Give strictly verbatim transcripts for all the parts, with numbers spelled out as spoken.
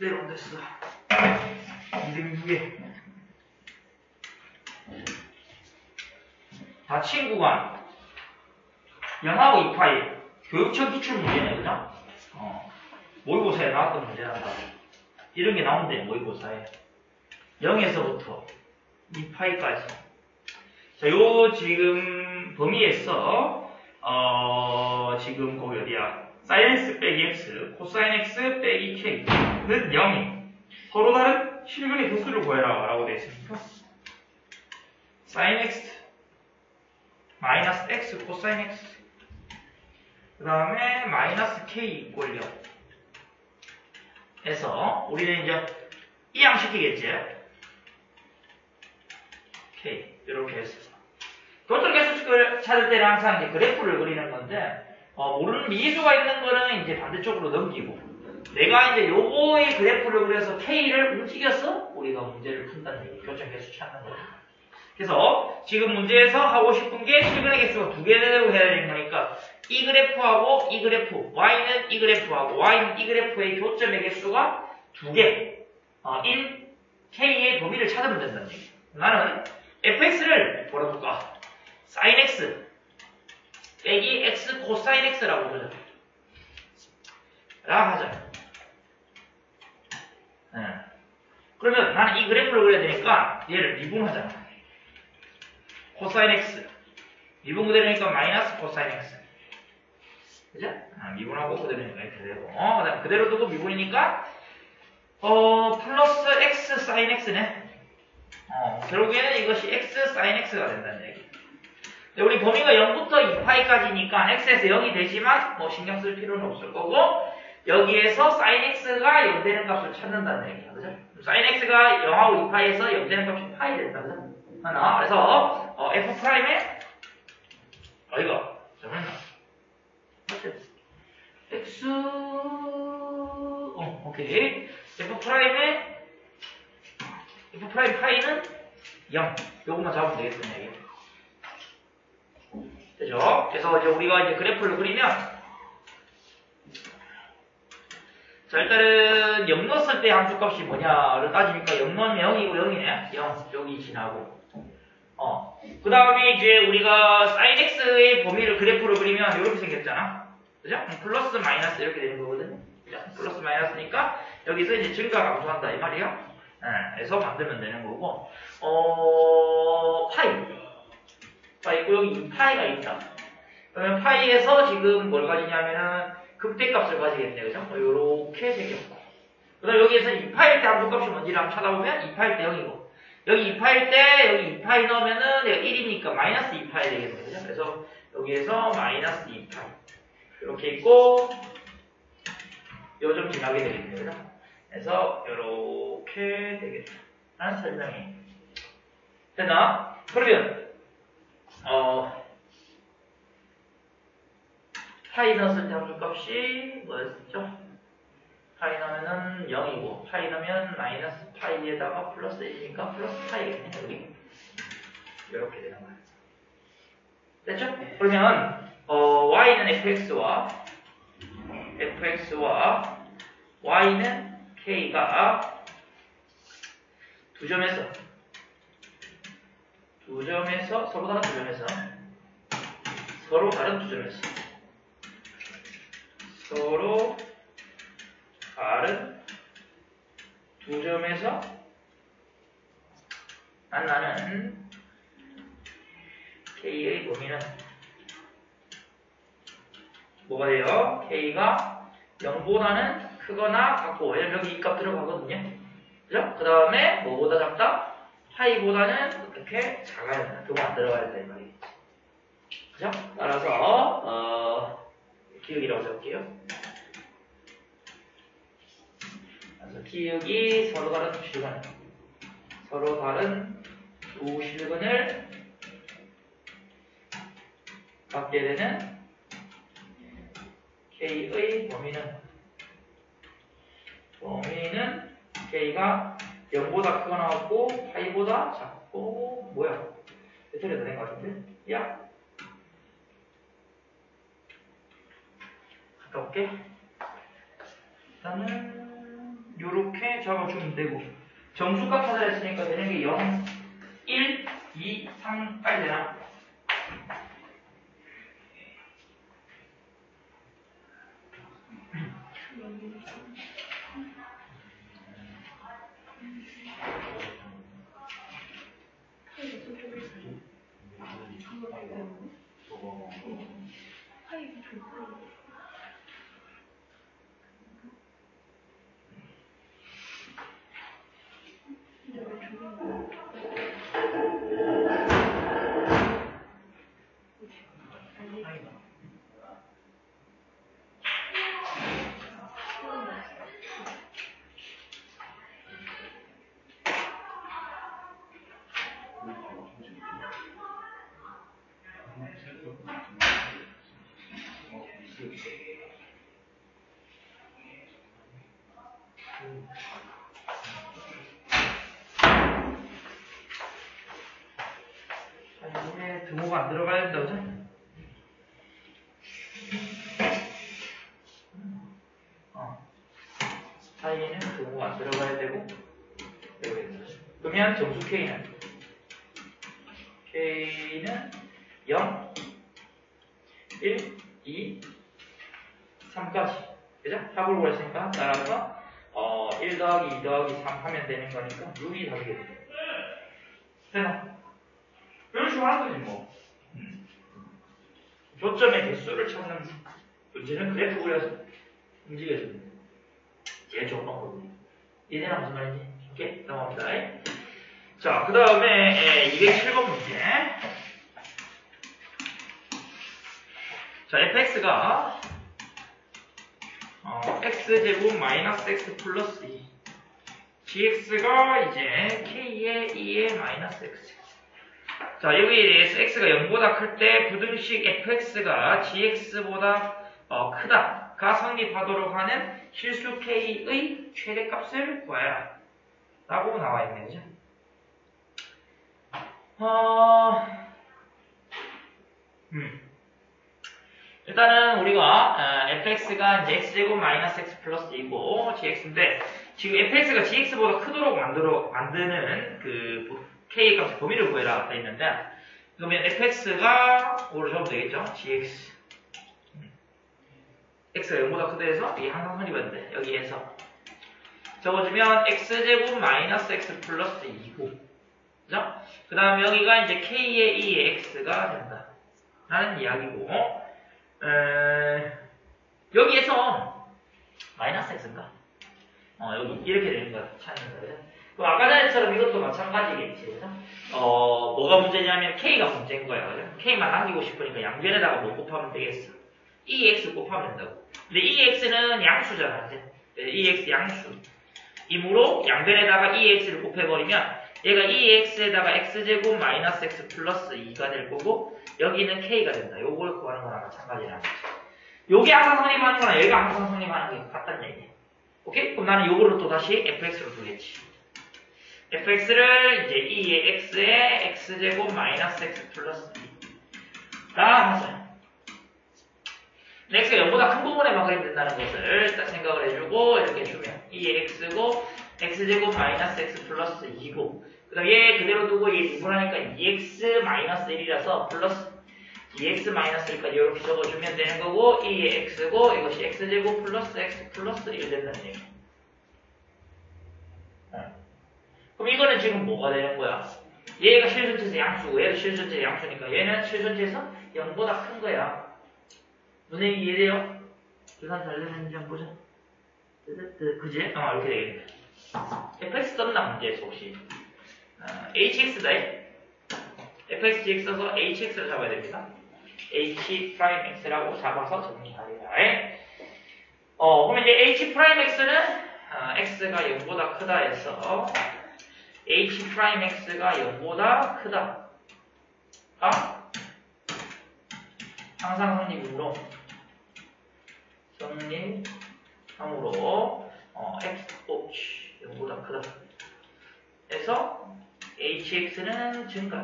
내려온 됐어. 이등두 개. 닫힌 구간. 영하고 이 파이. 교육청 기출 문제네, 그죠? 어. 모의고사에 나왔던 문제란다. 이런 게 나온대, 모의고사에. 영에서부터 이 파이까지. 자, 요 지금 범위에서, 어, 지금 거기 어디야? 사인 x 빼기 x, 코사인 x 빼기 k는 영이 서로 다른 실근의 개수를 구해라 라고 되어 있습니다. 사인 x 마이너스 x 코사인 x 그 다음에 마이너스 k 이꼴 영 해서 우리는 이제 이항시키겠지. k 이렇게 해서 교점 개수식을 찾을 때는 항상 이제 그래프를 그리는 건데 어, 모르는 미수가 있는 거는 이제 반대쪽으로 넘기고 내가 이제 요거의 그래프를 그려서 k를 움직여서 우리가 문제를 푼다는 얘기, 교점 개수 찾는 거죠. 그래서 지금 문제에서 하고 싶은 게 실근의 개수가 두 개라고 해야 되는 거니까 이 그래프하고 이 그래프, y는 이 그래프하고 y는 이 그래프의 교점의 개수가 두 개, 어, 인 k의 범위를 찾으면 된다는 얘기. 나는 fx를 뭐라 볼까? sin x 빼기 x 코사인 x라고 그러자. 라 하자. 네. 그러면 나는 이 그래프를 그려야 되니까 얘를 미분하잖아. 코사인 x. 미분 그대로니까 마이너스 코사인 x. 그죠? 아, 미분하고 그대로니까 이렇게 되고. 어, 그 다음 그대로 두고 미분이니까, 어, 플러스 x 사인 x네. 어, 결국에는 이것이 x 사인 x가 된다는 얘기. 우리 범위가 영부터 이 파이까지니까 x에서 영이 되지만 뭐 신경 쓸 필요는 없을 거고 여기에서 sin x가 영 되는 값을 찾는다는 얘기야. 그죠? sin x가 영하고 이 파이에서 영 되는 값이 파이 된다. 그죠? 하나. 그래서 어, f 프라임에 어 이거 잠깐만. x 어 오케이. f 프라임에 f 프라임 파이는 영. 요것만 잡으면 되겠다는 얘기야. 그죠? 그래서 이제 우리가 이제 그래프를 그리면 자 일단은 영 넣었을 때 함수값이 뭐냐를 따지니까 영 넣으면 영이고 영이네. 영 여기 지나고 어. 그 다음에 이제 우리가 sin x의 범위를 그래프를 그리면 이렇게 생겼잖아. 그죠? 플러스 마이너스 이렇게 되는 거거든. 그죠? 플러스 마이너스니까 여기서 이제 증가 감소한다 이 말이야. 네, 그래서 만들면 되는 거고 어 파이 자, 있고 여기 이 파이가 있다. 그러면 파이에서 지금 뭘 가지냐면은 극대값을 가지겠네, 그죠? 요렇게 생겼고. 그 다음 여기에서 이 파일 때 함수값이 뭔지를 한번 찾아보면 이 파일 때 영이고 여기 이 파일 때 여기 이 파이 넣으면은 내가 일이니까 마이너스 이 파이 되겠네, 그죠? 그래서 여기에서 마이너스 이 파이 이렇게 있고 요 점 지나게 되겠네, 그죠? 그래서 요렇게 되겠다. 라는 설명이 됐나? 그러면 어, 파이 넣었을 때 함수값이 뭐였죠? 파이 넣으면은 영이고, 파이 넣으면 마이너스 파이에다가 플러스 일이니까 플러스 파이겠네, 여기. 이렇게 되는 거예요. 됐죠? 그러면, 어, y는 fx와, fx와, y는 k가 두 점에서, 두 점에서, 서로 다른 두 점에서, 서로 다른 두 점에서, 서로 다른 두 점에서 만나는 k의 범위는 뭐가 돼요? k가 영보다는 크거나 같고, 왜냐면 여기 이 값 들어가거든요. 그죠? 그 다음에 뭐보다 작다? 파이보다는 어떻게 작아야 된다. 그거 안 들어가야 된다 이 말이겠지. 그죠? 따라서 어, 기억이라고 적을게요. 그래서 기억이 서로 다른 두 실근, 서로 다른 두 실근을 갖게 되는 k의 범위는 범위는 k가 영보다 크거나 같고 파이보다 작고 뭐야? 배터리가 된 것 같은데? 야! 갔다 올게. 일단은 요 요렇게 잡아주면 되고 정수값 찾아냈으니까 되는 게 영, 일, 이, 삼까지 되나? 이제 등호가 안 들어가야 된다, 그죠? 어. 사이에는 등호가 안 들어가야 되고, 그러면 정수 K는? K는 영, 일, 이, 삼까지. 그죠? 합을 구했으니까, 따라서, 어, 일 더하기 이 더하기 삼 하면 되는 거니까, 육이 답이 되죠. 되나? 이런 식으로 하는 거지, 뭐. 음. 조점의 개수를 찾는 문제는 그래프 그려서 움직여줍니다. 제일 좋은 방법이에요. 이해되나 무슨 말인지? 오케이? 넘어갑니다. 자, 그 다음에 이백칠 번 문제. 자, fx가 어, x제곱 마이너스 x 플러스 이 gx가 이제 k의 이의 마이너스 x. 자, 여기에 대해서 x가 영보다 클 때 부등식 fx가 gx보다 어, 크다가 성립하도록 하는 실수 k의 최대값을 구하라 라고 나와 있네요. 그죠? 어... 음. 일단은 우리가 어, fx가 이제 x제곱 마이너스 x 플러스 이고 gx인데 지금 fx가 gx보다 크도록 만들어, 만드는 그 k 값의 범위를 구해라 돼 있는데 그러면 fx가 뭐로 적으면 되겠죠? gx x가 영보다 크다 해서 이게 항상 성립하는데 여기에서 적어주면 x제곱 마이너스 x 플러스 이고 그죠? 그 다음 여기가 이제 k의 이의 x가 된다 라는 이야기고 에... 여기에서 마이너스 x인가? 어, 여기 이렇게 되는 거야 찾는 거예요. 그럼 아까 전에처럼 이것도 마찬가지겠지. 그죠? 어, 뭐가 문제냐면 K가 문제인 거야. 그죠? K만 남기고 싶으니까 양변에다가 뭐 곱하면 되겠어? 이엑스 곱하면 된다고. 근데 이엑스는 양수잖아. 이제. 이엑스 양수. 이므로 양변에다가 이엑스를 곱해버리면 얘가 이엑스에다가 x제곱 마이너스 x 플러스 이가 될 거고 여기는 K가 된다. 요걸 구하는 거랑 마찬가지라는 거지. 요게 항상 성립하는 거나 얘가 항상 성립하는 게 같다는 얘기야. 오케이? 그럼 나는 요거를 또 다시 fx로 두겠지. fx를 이제 이의 x에 x제곱 마이너스 x 플러스 이라 하자. x가 영보다 큰 부분에만 그리면 된다는 것을 딱 생각을 해주고 이렇게 주면 이의 x고 x제곱 마이너스 x 플러스 이고 그 다음 얘 그대로 두고 얘 미분하니까 이엑스 마이너스 일이라서 플러스 이엑스 마이너스 일까지 이렇게 적어주면 되는 거고 이의 x고 이것이 x제곱 플러스 x 플러스 일 된다는 얘기. 그럼 이거는 지금 뭐가 되는 거야? 얘가 실전체에서 양수고 얘가 실전체에서 양수니까 얘는 실전체에서 영보다 큰 거야. 선생님 이해돼요? 계산 잘 되는지 한번 보자. 그지? 어 이렇게 되겠네. fx 썼나 문제에서 혹시 어, hx다 fx, gx 써서 hx를 잡아야 됩니다. h'x라고 잡아서 정리하리라. 어 그러면 이제 h'x는 어, x가 영보다 크다 해서 h'x가 영보다 크다. 아? 항상 성립으로 성립함으로 어, x, 오치, 영보다 크다. 해서 hx는 증가.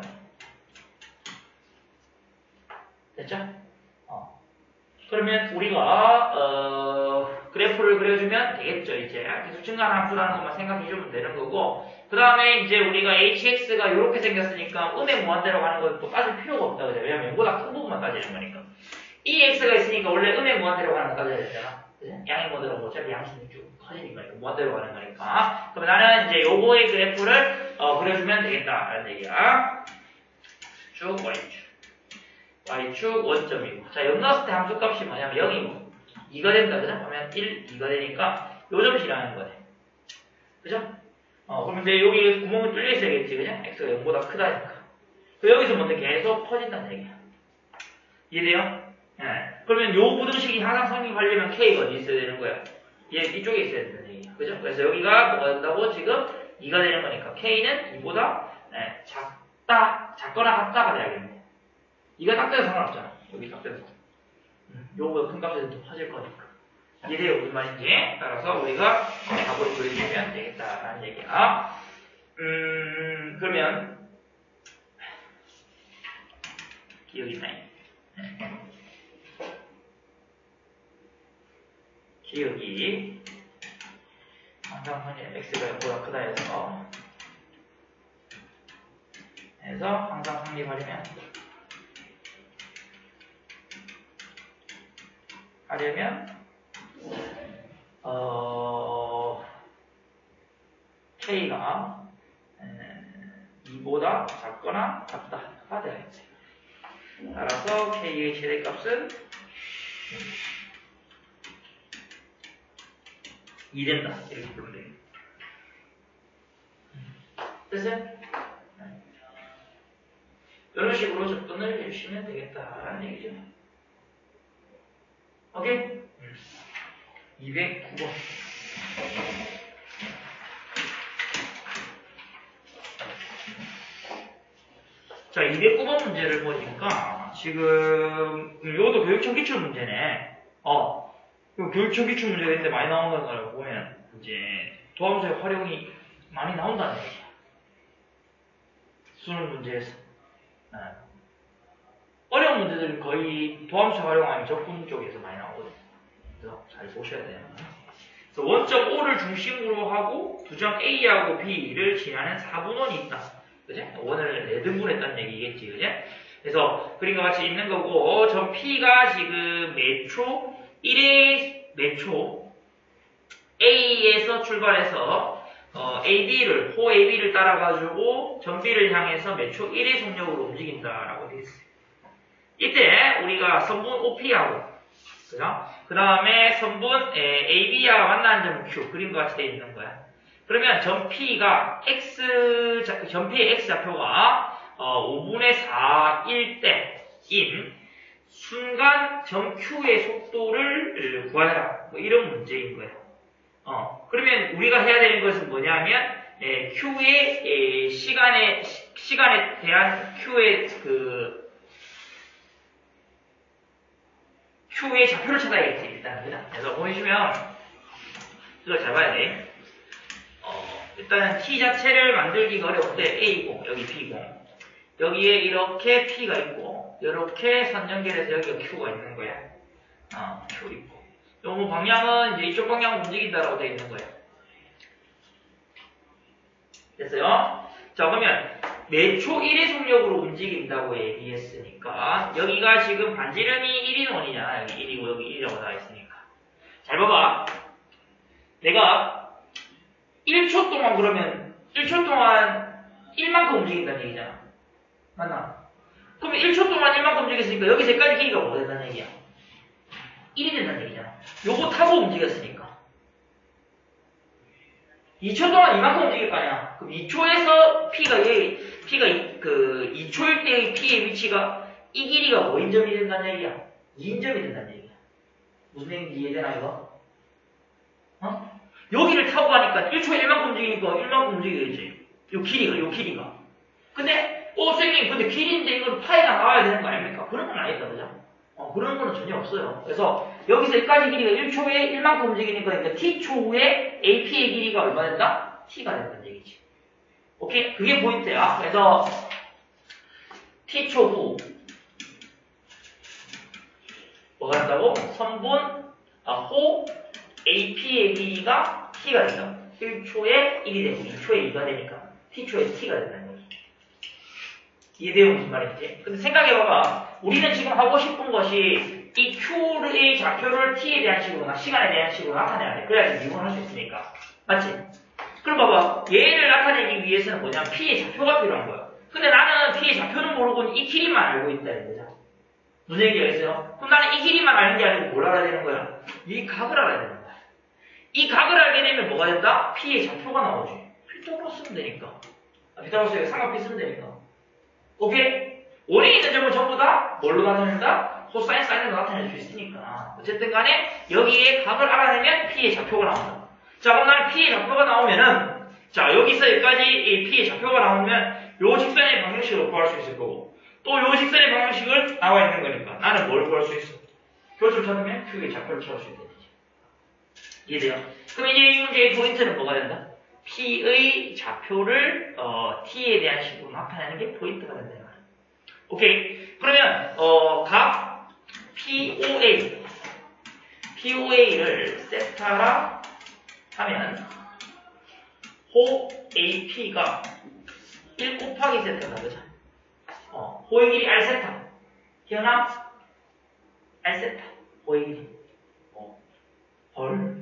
됐죠? 어. 그러면 우리가 어, 그 그래프를 그려주면 되겠죠, 이제. 계속 증가하는 함수라는 것만 생각해주면 되는 거고, 그 다음에 이제 우리가 에이치엑스가 이렇게 생겼으니까 음의 무한대로 가는 것도 따질 필요가 없다, 그죠? 왜냐면 이거보다 큰 부분만 따지는 거니까. 이엑스가 있으니까 원래 음의 무한대로 가는 거 따져야 되잖아. 그죠? 양의 모델은 어차피 양수는 쭉 커지니까, 이거 무한대로 가는 거니까. 그럼 나는 이제 요거의 그래프를, 어, 그려주면 되겠다, 라는 얘기야. 쭉, Y축. Y축 원점이고. 자, 영 넣었을 때 함수값이 뭐냐면 영이고. 이가 된다, 그죠? 그러면 일, 이가 되니까 요점 실하는 거네. 그죠? 어, 그럼 이제 여기 구멍이 뚫려 있어야겠지, 그죠? x가 영보다 크다니까. 그 여기서 먼저 계속 커진다는 얘기야. 이해돼요? 예. 네. 그러면 요 부등식이 항상 성립하려면 k가 어디 있어야 되는 거야? 얘 이쪽에 있어야 된다는 얘기야. 그죠? 그래서 여기가 뭐가 된다고? 지금 이가 되는 거니까 k는 이보다 네, 작다, 작거나 같다가 돼야겠네. 이가 딱 돼도 상관없잖아. 여기 딱 돼도. 음, 요거보다 큰 값에서 더 커질 거니까. 이해돼요? 무슨 말인지? 따라서 우리가 답을 보여주면 되겠다라는 얘기야. 음, 그러면, 기억이 있나요? 기억이, 항상 선이 x가 영보다 크다 해서, 해서 항상 성립하려면, 하려면, 어, k가 이보다 작거나 같다가 되어야지. 따라서 k의 최대값은 이 된다. 이렇게 보면 돼요. 됐어요? 이런 식으로 접근을 해주시면 되겠다라는 얘기죠. 오케이? 이백구 번. 자, 이백구 번 문제를 보니까, 지금, 이것도 교육청 기출 문제네. 어, 교육청 기출 문제가 있는데 많이 나오는 걸 보면, 이제, 도함수의 활용이 많이 나온다는 얘기야. 수능 문제에서. 네. 어려운 문제들은 거의 도함수 활용 아니면 적분 쪽에서 많이 나오거든요. 그래서 잘 보셔야 돼요. 그래서 원점 O를 중심으로 하고 두점 A하고 B를 지나는 사분원이 있다. 그죠? 원을 네 등분했다는 얘기겠지, 그죠? 그래서 그림과 같이 있는 거고, 점 P가 지금 매초 일의 매초 A에서 출발해서 어, 에이비를, 호 에이비를 따라가지고 점 B를 향해서 매초 일의 속력으로 움직인다라고 되어 있어요. 이때 우리가 선분 오피하고, 그죠? 그 다음에 선분 에이비와 만나는 점은 Q, 그림과 같이 되어 있는 거야. 그러면 점 P가 X, 점 P의 X좌표가 어, 오분의 사일 때인 순간 점 Q의 속도를 구하라. 뭐 이런 문제인 거예요. 어, 그러면 우리가 해야 되는 것은 뭐냐면, 에, Q의 에, 시간에, 시, 시간에 대한 Q의 그, Q의 좌표를 찾아야겠지, 일단. 그죠? 그래서 보시면, 이걸 잘 봐야 돼. 어, 일단은 T 자체를 만들기가 어려운데, A공, 여기 B공. 여기에 이렇게 P가 있고, 이렇게 선 연결해서 여기가 Q가 있는 거야. 어, Q 있고. 요 방향은 이제 이쪽 방향으로 움직인다라고 되어 있는 거예요. 됐어요? 자, 그러면 매초 일의 속력으로 움직인다고 얘기했으니까 여기가 지금 반지름이 일인 원이잖아. 여기 일이고 여기 일이라고 나와 있으니까. 잘 봐봐. 내가 일 초 동안 그러면 일 초 동안 일만큼 움직인다는 얘기잖아. 맞나? 그러면 일 초 동안 일만큼 움직였으니까 여기서 여기까지 길이가 뭐가 된다는 얘기야? 일이 된다는 얘기잖아. 요거 타고 움직였으니까. 이 초 동안 이만큼 움직일 거 아니야. 그럼 이 초에서 P가 얘, P가 이, 그 이 초일 때의 P의 위치가 이 길이가 뭐인 점이 된다는 얘기야? 이인 점이 된다는 얘기야. 무슨 얘기인지 이해되나 이거? 어? 여기를 타고 가니까 일 초에 일만큼 움직이니까 일만큼 움직이겠지. 요 길이가, 요 길이가. 근데 어 선생님 근데 길이인데 이건 파이가 나와야 되는 거 아닙니까? 그런 건 아니다, 그죠? 어, 그런 거는 전혀 없어요. 그래서 여기서 여기까지 길이가 일 초에 일만큼 움직이니까 그러니까 T초 후에 에이피의 길이가 얼마 된다? T가 된다는 얘기지. 오케이? 그게 포인트야. 그래서 T초 후 뭐가 된다고? 선분, 아, 호, 에이피의 길이가 t가 된다. 일 초에 일이 되고 이 초에 이가 되니까 t초에 t가 된다는 거지. 이해돼요? 무슨 말인지? 근데 생각해봐봐. 우리는 지금 하고 싶은 것이 이 q의 좌표를 t에 대한 식으로나 시간에 대한 식으로 나타내야 돼. 그래야지 미분할 수 있으니까. 맞지? 그럼 봐봐. 얘를 나타내기 위해서는 뭐냐면 p의 좌표가 필요한 거야. 근데 나는 p의 좌표는 모르고 이 길이만 알고 있다는 거죠. 무슨 얘기가 있어요? 그럼 나는 이 길이만 아는 게 아니고 뭘 알아야 되는 거야? 이 각을 알아야 되는 거야. 이 각을 알게 되면 뭐가 된다? p의 좌표가 나오지. 피타고라스 쓰면 되니까. 아, 피타고라스 삼각비 쓰면 되니까. 오케이? 원에 있는 점은 전부 다 뭘로 나타낸다? 코사인, 사인으로 나타낼 수 있으니까. 어쨌든 간에 여기에 각을 알아내면 p의 좌표가 나온다. 자, 그럼 나는 p의 좌표가 나오면은 자, 여기서 여기까지 이 p의 좌표가 나오면 요 직선의 방정식을 구할 수 있을 거고 또 요 직선의 방정식을 나와 있는 거니까 나는 뭘 구할 수 있어? 교수를 찾으면 q의 좌표를 찾을 수 있는 거지. 이해돼요? 그럼 이제 이 문제의 포인트는 뭐가 된다? p의 좌표를 어, t에 대한 식으로 나타내는 게 포인트가 된다. 오케이. 그러면 어, 각 피오에이 피오에이를 세타라 하면 호 에이피가 일 곱하기 세타다. 그죠? 어, 호의 길이 R세타. 기억나? R세타. 호의 길이. 어, 헐.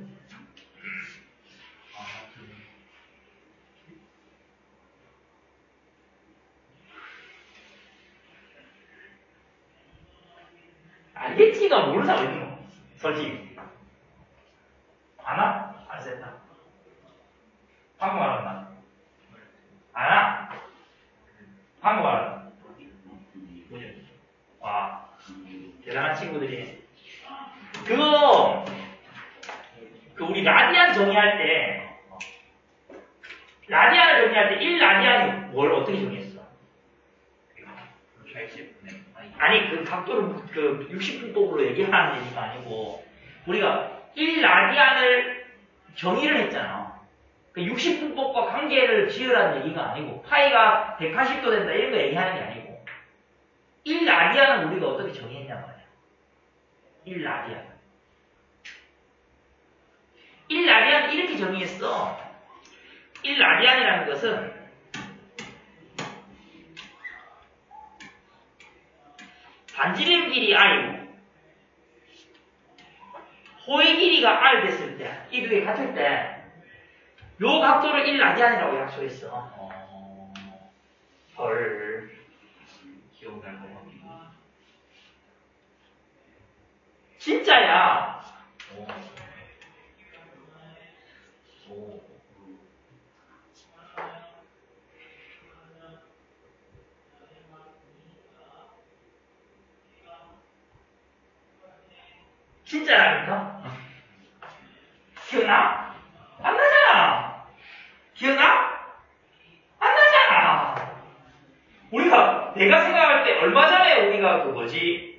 알겠지가 모르잖아, 이거. 솔직히. 아나? R세타. 방금 알았나? 아나? 방금 알았나? 와, 대단한 친구들이네. 그거, 그 우리 라디안 정의할 때, 라디안을 정의할 때 일 라디안이 뭘 어떻게 정의했어? 아니, 그 각도를 그 육십 분법으로 얘기하는 얘기가 아니고, 우리가 일 라디안을 정의를 했잖아. 그 육십 분법과 관계를 지으라는 얘기가 아니고, 파이가 백팔십 도 된다 이런 거 얘기하는 게 아니고, 일 라디안은 우리가 어떻게 정의했냐 말이야. 일 라디안. 일 라디안 이렇게 정의했어. 일 라디안이라는 것은 반지름 길이 R이고 호의 길이가 R 됐을 때, 이 두 개 같을 때, 요 각도를 일 라디안이라고 약속했어. 어... 헐. 기억날 것 같아. 진짜야. 오. 오. 진짜라니까? 기억나? 안 나잖아. 기억나? 안 나잖아. 우리가 내가 생각할 때 얼마 전에 우리가 그 뭐지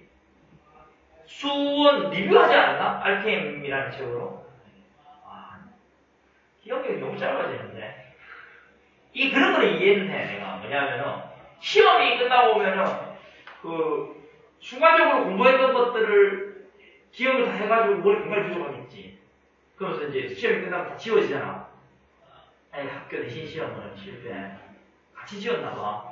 수원 리뷰하지 않았나? 알케임이라는 책으로. 아, 기억력이 너무 짧아지는데. 이 그런 거를 이해는 해. 내가 뭐냐면은 시험이 끝나고 오면은 그 순간적으로 공부했던 것들을 기억을 다 해가지고 머리 정말 부족하겠지. 그러면서 이제 시험이 끝나고 다 지워지잖아. 아니 학교 내신 시험은 실패. 같이 지웠나봐.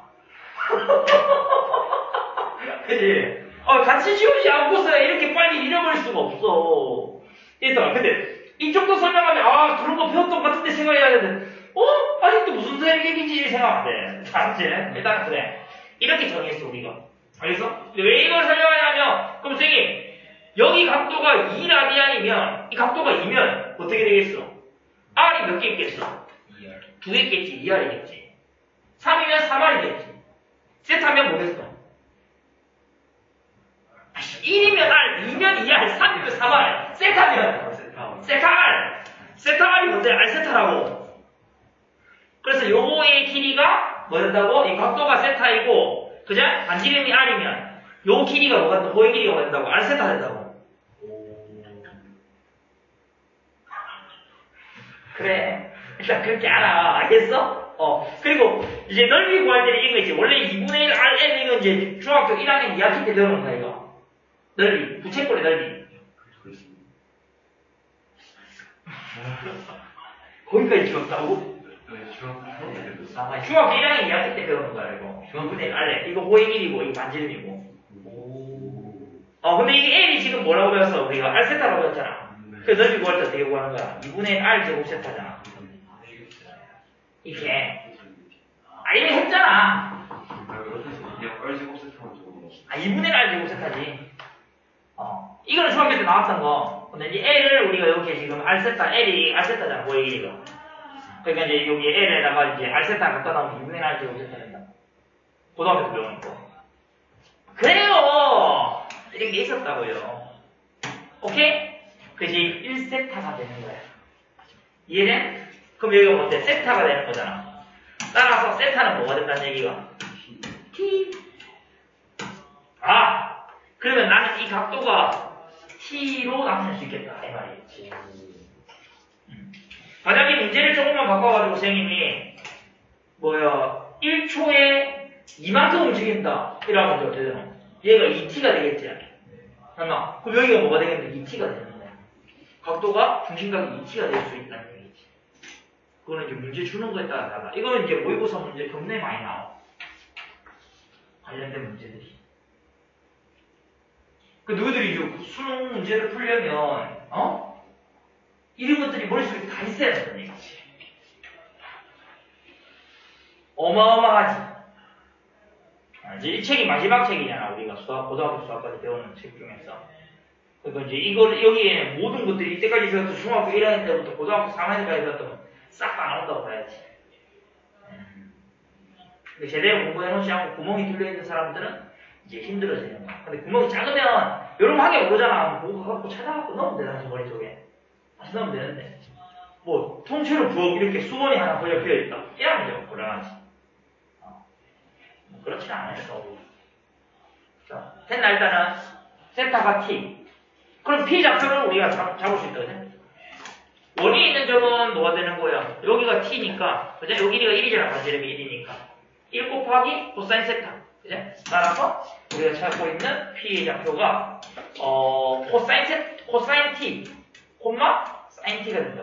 그치? 어, 같이 지우지 않고서 이렇게 빨리 잃어버릴 수가 없어. 그래서 근데 이쪽도 설명하면 아 그런 거 배웠던 것 같은데 생각해야 되는데 어? 아직도 무슨 얘기인지 생각 안 돼. 알았지? 일단 그래. 이렇게 정했어 우리가. 알겠어? 왜 이걸 설명하냐면 그럼 선생님 여기 각도가 이 라디안이면 이 각도가 이면 어떻게 되겠어? R이 몇 개 있겠어? 이 알. 두 개 있겠지. 이 알이겠지. 삼이면 삼 알이겠지. 세타면 뭐겠어? 일이면 R, 이면 이 알, 삼이면 삼 알. 세타면 세타 R. 세타 R이 뭔데? R 세타라고. 그래서 요거의 길이가 뭐 된다고? 이 각도가 세타이고 그죠? 반지름이 R이면 요 길이가 뭐가 된다고? 호의 길이가 뭐 된다고? R 세타 된다고. 그래. 일단 그렇게 알아. 알겠어? 어. 그리고 이제 넓이 구할 때는 이거 있지. 원래 이분의 일 알엔 이거 이제 중학교 일 학년 이 학기 때 배우는 거야, 이거. 넓이. 부채꼴의 넓이. 거기까지 지웠다고? 네, 중학교 아, 중학교 일 학년 이 학기 때 배우는 거야, 이거. 중학교 일 알래. 이거 호의 일이고, 이거 반지름이고. 어, 근데 이게 L이 지금 뭐라고 배웠어? 우리가 R세타라고 배웠잖아. 그래서 넓이 구할 때 어떻게 구하는 거야? 이분의 R 제곱 세타잖아. 이게. 아, 이미 했잖아. 아, 이분의 R 제곱 세타지. 어. 이거는 중학교 때 나왔던 거. 근데 이제 L을 우리가 이렇게 지금 R세타, L이 R세타잖아, 호의 일이가. 그러니까 이제 여기 L에다가 이제 R세타 갖다 놓으면 이분의 R 제곱 세타 된다. 고등학교 때 배우는 거. 그래요! 이런 게 있었다고요. 오케이? 그래서 일 세타가 되는 거야. 이해돼? 그럼 여기가 어때? 세타가 되는 거잖아. 따라서 세타는 뭐가 된다는 얘기가? T. 아! 그러면 나는 이 각도가 T로 나타낼 수 있겠다. 이 말이지. 음. 만약에 문제를 조금만 바꿔가지고 선생님이 뭐야 일 초에 이만큼 움직인다. 이라고 하면 어떻게 되나? 얘가 이 티가 되겠지. 맞나? 그럼 여기가 뭐가 되겠는데? 이 티가 되는 거야. 각도가, 중심각이 이 티가 될 수 있다는 얘기지. 그거는 이제 문제 주는 거에 따라 달라. 이거는 이제 모의고사 문제 굉장히 많이 나와. 관련된 문제들이. 그 누구들이 이제 수능 문제를 풀려면, 어? 이런 것들이 머릿속에 다 있어야 된다는 얘기지. 어마어마하지. 이제 이 책이 마지막 책이잖아. 우리가 수학, 고등학교 수학까지 배우는 책 중에서. 그러니까 이제 이걸, 여기에 모든 것들이 이때까지 배웠던 중학교 일 학년 때부터 고등학교 삼 학년까지 배웠던 싹 다 나온다고 봐야지. 근데 제대로 공부해 놓지 않고 구멍이 뚫려있는 사람들은 이제 힘들어지는 거야. 근데 구멍이 작으면, 여러분 하게 모르잖아. 보고 갖고 찾아갖고 넣으면 돼, 다시 머릿속에. 다시 넣으면 되는데. 뭐, 통째로 부엌 이렇게 수건이 하나 걸려 비어있다. 이러면 좀 곤란하지. 그렇지 않아요, 너무. 자, 됐나, 일단은, 세타가 T. 그럼 P 좌표를 우리가 잡, 잡을 수 있거든. 원이 있는 점은 뭐가 되는 거야? 여기가 T니까, 그죠? 여기 길이가 일이잖아, 반지름이 일이니까. 일 곱하기 코사인 세타. 그죠? 따라서, 우리가 찾고 있는 P의 좌표가, 어, 코사인 세, 코사인 T, 콤마, 사인 T가 된다.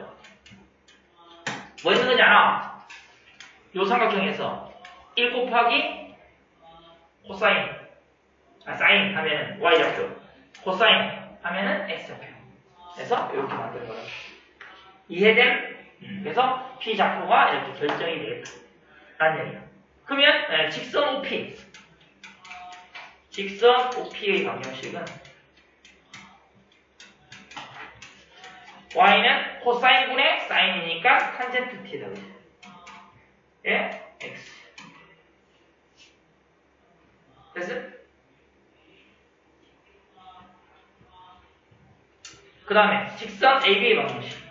뭐 있는 거지 않아? 요 삼각형에서, 일 곱하기 코사인, 아, 사인 하면은 Y좌표, 코사인 하면은 X좌표. 그래서 이렇게 만든 거예요. 이해됨? 음, 그래서 P좌표가 이렇게 결정이 되겠다. 라는 얘기예요. 그러면 네, 직선 오피, 직선 오피의 방정식은 Y는 코사인분의 사인이니까 탄젠트 T다. 예? X. 됐어? 그 다음에 직선 에이비의 방정식.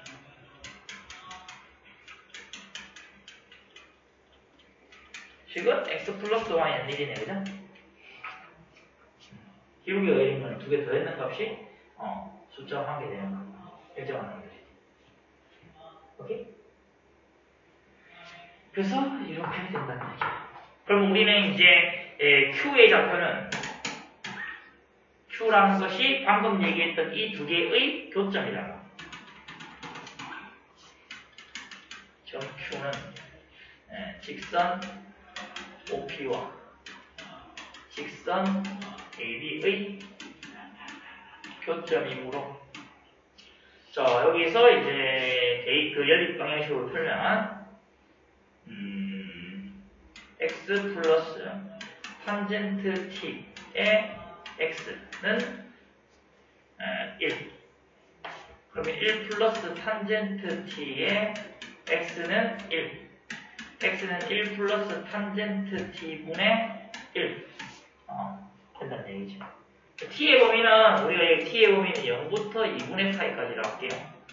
식은 x 플러스 y는 일이네, 그죠? 기울기가 일이면 두 개 더 했는 값이 어, 숫자가 한 개 되는 거. 결정하는 거지. 오케이? 그래서 이렇게 된다는 얘기야. 그럼 우리는 이제 에, Q의 좌표는 Q라는 것이 방금 얘기했던 이 두 개의 교점이다. 점 Q는 에, 직선 오피와 직선 에이비의 교점이므로 자 여기서 이제 데이트 연립 방정식으로 풀면 음, x 플러스 탄젠트 t의 x는 일. 그러면 일 플러스 탄젠트 t의 x는 일. x는 일 플러스 탄젠트 t분의 일. 어, 된다는 얘기죠. t의 범위는, 우리가 여기 t의 범위는 영부터 이분의 파이까지로 할게요.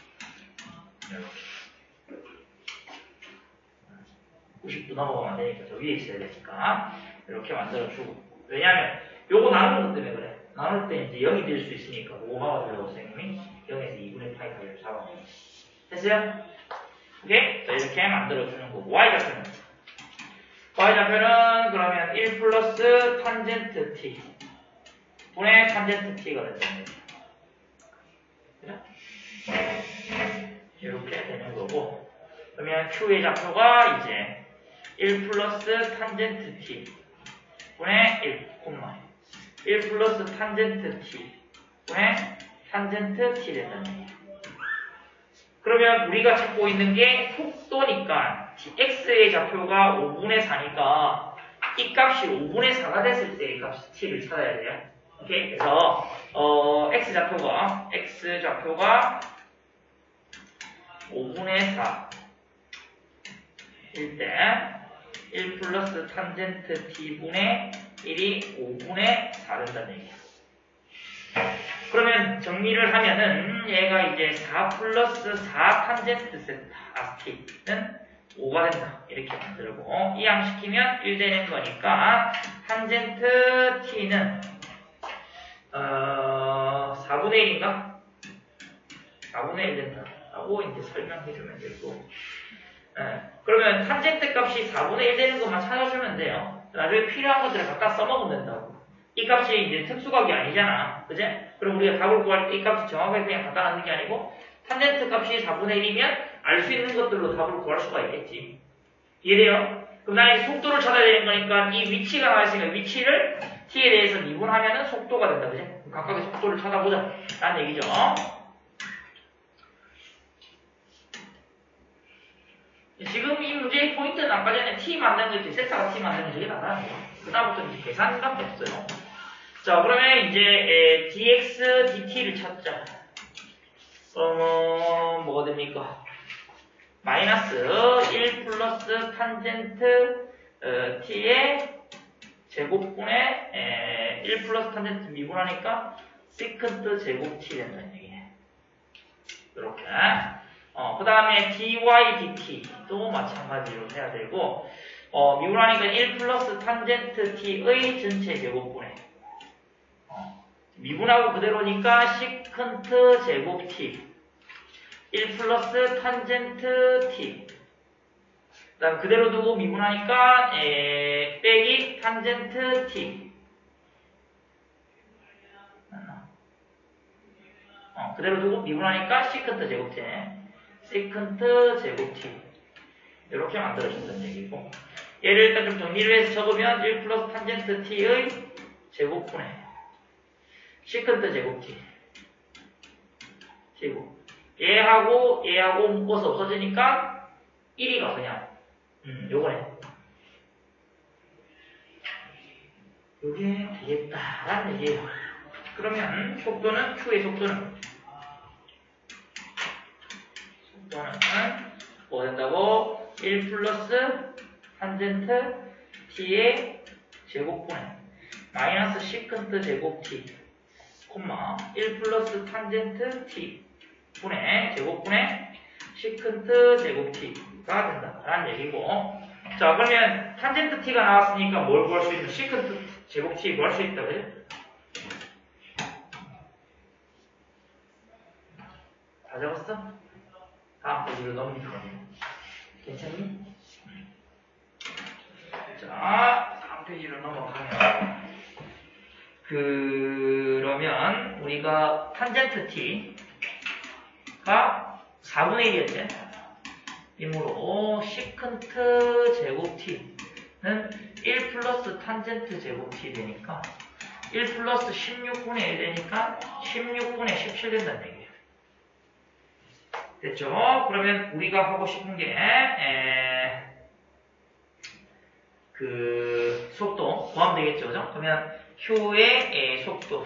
이렇게. 구십 도 넘어가면 안 되니까 저 위에 있어야 되니까. 이렇게 만들어주고. 왜냐면, 요거 나누는 것 때문에 그래. 나눌 때 이제 영이 될 수 있으니까, 오가가 되려고 선생님이 영에서 이분의 파이까지를 잡아먹어요. 됐어요? 오케이? 자, 이렇게 만들어주는 거고. Y좌표는? Y좌표는 그러면 일 플러스 탄젠트 t 분의 탄젠트 t가 된다는 얘기죠. 그죠? 이렇게 되는 거고, 그러면 Q의 좌표가 이제 일 플러스 탄젠트 T 분의 일, 일 플러스 탄젠트 T 분의 탄젠트 T 된다는 얘기예요. 그러면 우리가 찾고 있는 게 속도니까 X의 좌표가 오분의 사니까 이 값이 오분의 사가 됐을 때 이 값 T를 찾아야 돼요. 오케이? 그래서 어, X 좌표가 X 좌표가 오분의 사일 때 일 플러스 탄젠트 T분의 일이 오분의 사 된다는 얘기예요. 그러면 정리를 하면은 얘가 이제 사 플러스 사 탄젠트 세타 T는 오가 된다. 이렇게 만들고 이항시키면 일 되는 거니까 탄젠트 T는 어, 사분의 일인가? 사분의 일 된다. 라고 이제 설명해주면 되고, 예, 그러면 탄젠트 값이 사분의 일 되는 것만 찾아주면 돼요. 나중에 필요한 것들을 갖다 써먹으면 된다고. 이 값이 이제 특수각이 아니잖아. 그제? 그럼 우리가 답을 구할 때 이 값이 정확하게 그냥 갖다 놨는 게 아니고, 탄젠트 값이 사분의 일이면 알 수 있는 것들로 답을 구할 수가 있겠지. 이해돼요? 그럼 나는 속도를 찾아야 되는 거니까 이 위치가 나왔으니까 위치를 t에 대해서 미분하면은 속도가 된다. 그제? 각각의 속도를 찾아보자. 라는 얘기죠. 지금 이 문제의 포인트는 아까 전에 t 만드는 거 있지, 세타가 t 만드는 저게 나가는 거예요. 그 다음부터는 이제 계산밖에 없어요. 자, 그러면 이제 에, dx, dt를 찾자. 어, 뭐가 됩니까? 마이너스 일 플러스 탄젠트 어, t의 제곱분의 에, 일 플러스 탄젠트 미분하니까 시컨트 제곱 t 된다는 얘기예요. 이렇게. 어, 그 다음에 dy, dt도 마찬가지로 해야 되고, 어, 미분하니까 일 플러스 탄젠트 t의 전체 제곱분의, 어, 미분하고 그대로니까 시컨트 제곱 t, 일 플러스 탄젠트 t, 그 다음 그대로 두고 미분하니까, 에, 빼기 탄젠트 t, 어, 그대로 두고 미분하니까 시컨트 제곱 t, 시컨트 제곱 t 이렇게 만들어진다는 얘기고, 얘를 일단 좀 정리를 해서 적으면 일 플러스 탄젠트 t의 제곱분의 시컨트 제곱 t 제곱, 얘하고 얘하고 묶어서 없어지니까 일이가 그냥 음 요거네. 요게 되겠다라는 얘기예요. 그러면 속도는 q의 속도는 속도는 뭐 된다고? 일 플러스 탄젠트 t의 제곱분의 마이너스 시컨트 제곱 t, 콤마 일 플러스 탄젠트 t 분의 제곱분의 시컨트 제곱 t가 된다라는 얘기고, 자, 그러면 탄젠트 t가 나왔으니까 뭘 구할 수 있는? 시컨트 제곱 t 구할 수 있다, 그죠? 다 적었어? 다음 페이지로 넘기면 괜찮니? 자, 다음 페이지로 넘어가면, 그러면 우리가 탄젠트 t가 사분의 일이었지? 이므로 시컨트 제곱 t는 일 플러스 탄젠트 제곱 t 되니까 일 플러스 십육분의 일 되니까 십육분의 십칠 된다는 얘기예요. 됐죠? 그러면 우리가 하고 싶은 게, 에, 그, 속도, 구하면 되겠죠? 그죠? 그러면, Q의 에, 속도.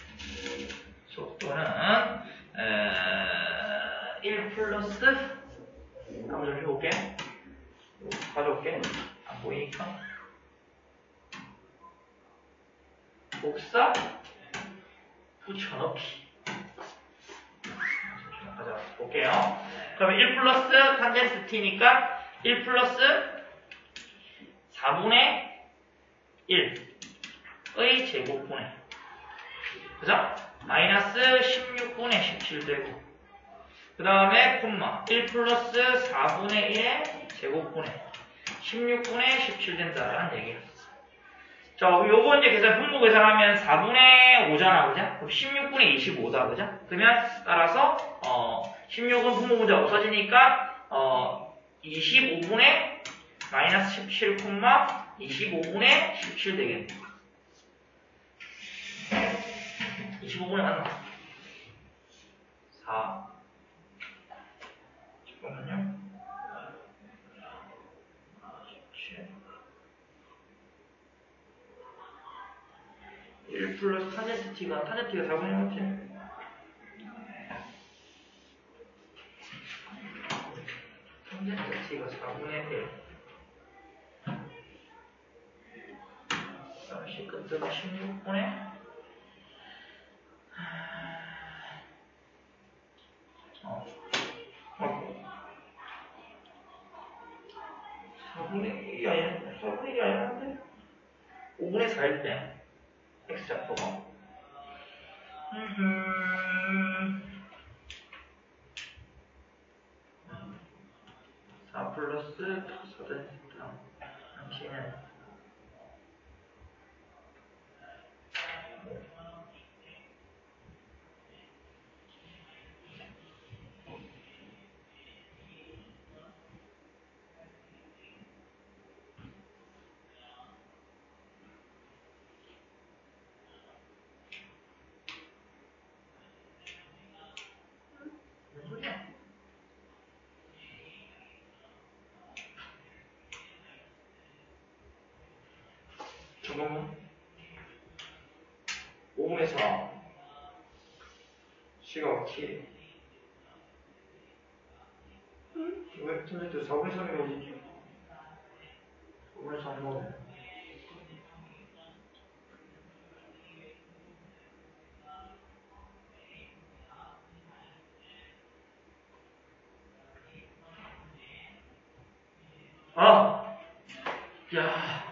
속도는, 에, 일 플러스, 한번 좀 해볼게. 가져올게. 안 보이니까. 복사, 붙여넣기. 가자 볼게요. 그러면 일 플러스 탄젠트 t니까 일 플러스 사분의 일의 제곱분의, 그죠? 마이너스 십육분의 십칠 되고, 그 다음에 콤마 일 플러스 사분의 일의 제곱분의 십육분의 십칠 된다라는 얘기예요. 자, 요거 이제 계산, 분모 계산하면 사분의 오잖아, 그죠? 그럼 십육분의 이십오다, 그죠? 그러면 따라서, 어, 십육은 분모 문제 없어지니까 어 이십오분의 마이너스 십칠, 이십오분의 십칠 되겠네. 이십오분의 맞나? 사. 잠깐만요. 십칠. 일 플러스 탄젠트 t가, 탄젠트 t가 사분의 일 맞지? 탄젠트 t가 사분의 일. 시끄뜨가 십육분의 어. 어. 사분의 일이 아니라, 사분의 일이 아니라는데? 오분의 사일 때, x좌표가. 음, 사 플러스 사분의 이는 잠깐만. 오분의 사. 시각 t. 응? 왜 근데 사분의 삼이 어디지? 사분의 삼 뭐? 아! 야.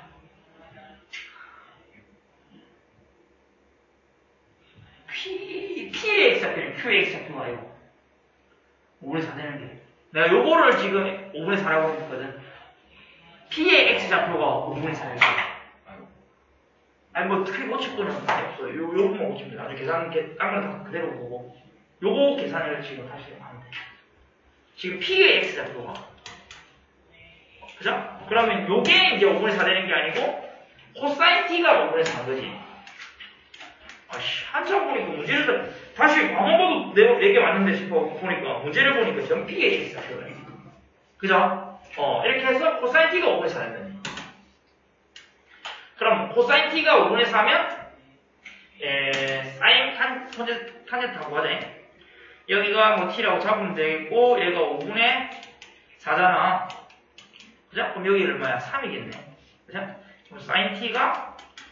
P, P의 X좌표는 Q의 X좌표가 아니고 오분의 사 되는 게 내가 요거를 지금 오분의 사라고 했거든. P의 X좌표가 오분의 사일 거야. 아니 뭐 크게 고칠 거는 없어요. 요, 요거만 고치면 돼. 나중에 계산, 딴 거는 다 그대로 보고 요거 계산을 지금 다시 하면 돼. 지금 P의 X좌표가 그죠? 그러면 요게 이제 오분의 사 되는 게 아니고 코사인 T가 오분의 사인 거지. 아씨, 한참 보니까 문제를 다시 아무 봐도 네 개 맞는데 싶어 보니까 문제를 보니까 전 P의 X좌표네. 그죠? 어, 이렇게 해서 코사인 T가 오분의 사 되는 거지. 그럼 코사인 T가 오분의 사면 에, 사인 탄, 탄젠트, 탄젠트 하고 하자. 여기가 뭐 T라고 잡으면 되겠고 얘가 오분의 사잖아. 그죠? 그럼 여기 얼마야? 삼이겠네. 그죠? 그럼 사인 T가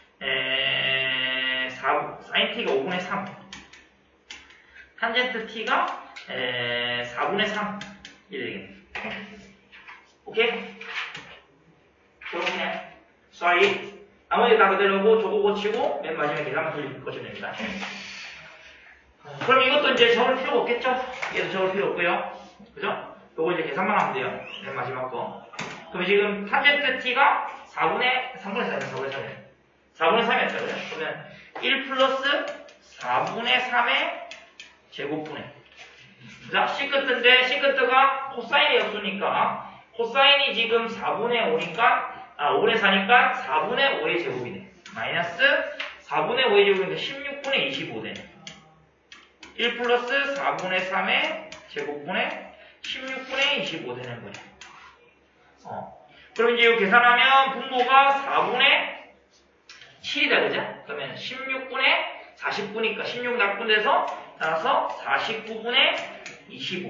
에, 사, 사인 T가 오분의 삼. 탄젠트 T가 에, 사분의 삼. 이래 되겠네. 오케이? 그렇네. sorry. 나머지 다 그대로고 저거 고치고 맨 마지막에 계산만 돌리고 고치면 됩니다. 그럼 이것도 이제 적을 필요가 없겠죠? 얘도 적을 필요 없고요. 그죠? 요거 이제 계산만 하면 돼요. 맨 마지막 거. 그럼 지금 탄젠트 t가 사분의 삼분의 사네. 사분의 삼이네. 사분의 삼이었죠. 그죠? 그러면 일 플러스 사분의 삼의 제곱분의. 자, 시커트인데 시커트가 코사인이 없으니까 코사인이 지금 사분의 오니까 아, 오분의 사니까 사분의 오의 제곱이네. 마이너스 사분의 오의 제곱인데 십육분의 이십오 되네. 일 플러스 사분의 삼의 제곱분의 십육분의 이십오 되는 거죠. 어. 그럼 이제 이거 계산하면 분모가 사분의 칠이다, 그죠? 그러면 십육분의 사십구니까 십육 낙분돼서 따라서 사십구분의 이십오,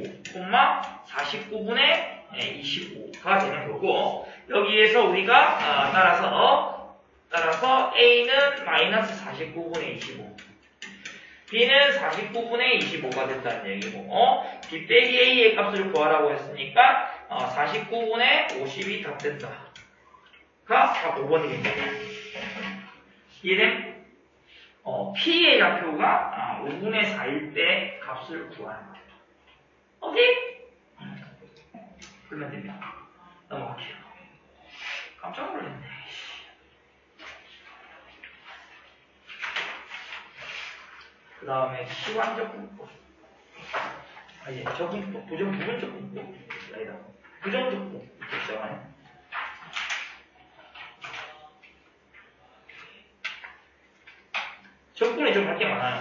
사십구분의 이십오가 되는 거고, 여기에서 우리가 아, 따라서 따라서 A는 마이너스 사십구분의 이십오, B는 사십구분의 이십오가 된다는 얘기고, 어? B 빼기 A의 값을 구하라고 했으니까 어, 사십구분의 오십이 답 된다. 가 답 오 번이겠네요. 이해됨? 어, P의 좌표가 아, 오분의 사일 때 값을 구하는 거예요. 오케이? 그러면 됩니다. 넘어갈게요. 깜짝 놀랐네. 그 다음에 시완적 분법. 아니, 적분법, 부정, 부분적분법. 아니다. 부정적분법. 시작하네. 적분이 좀 할 게 많아요.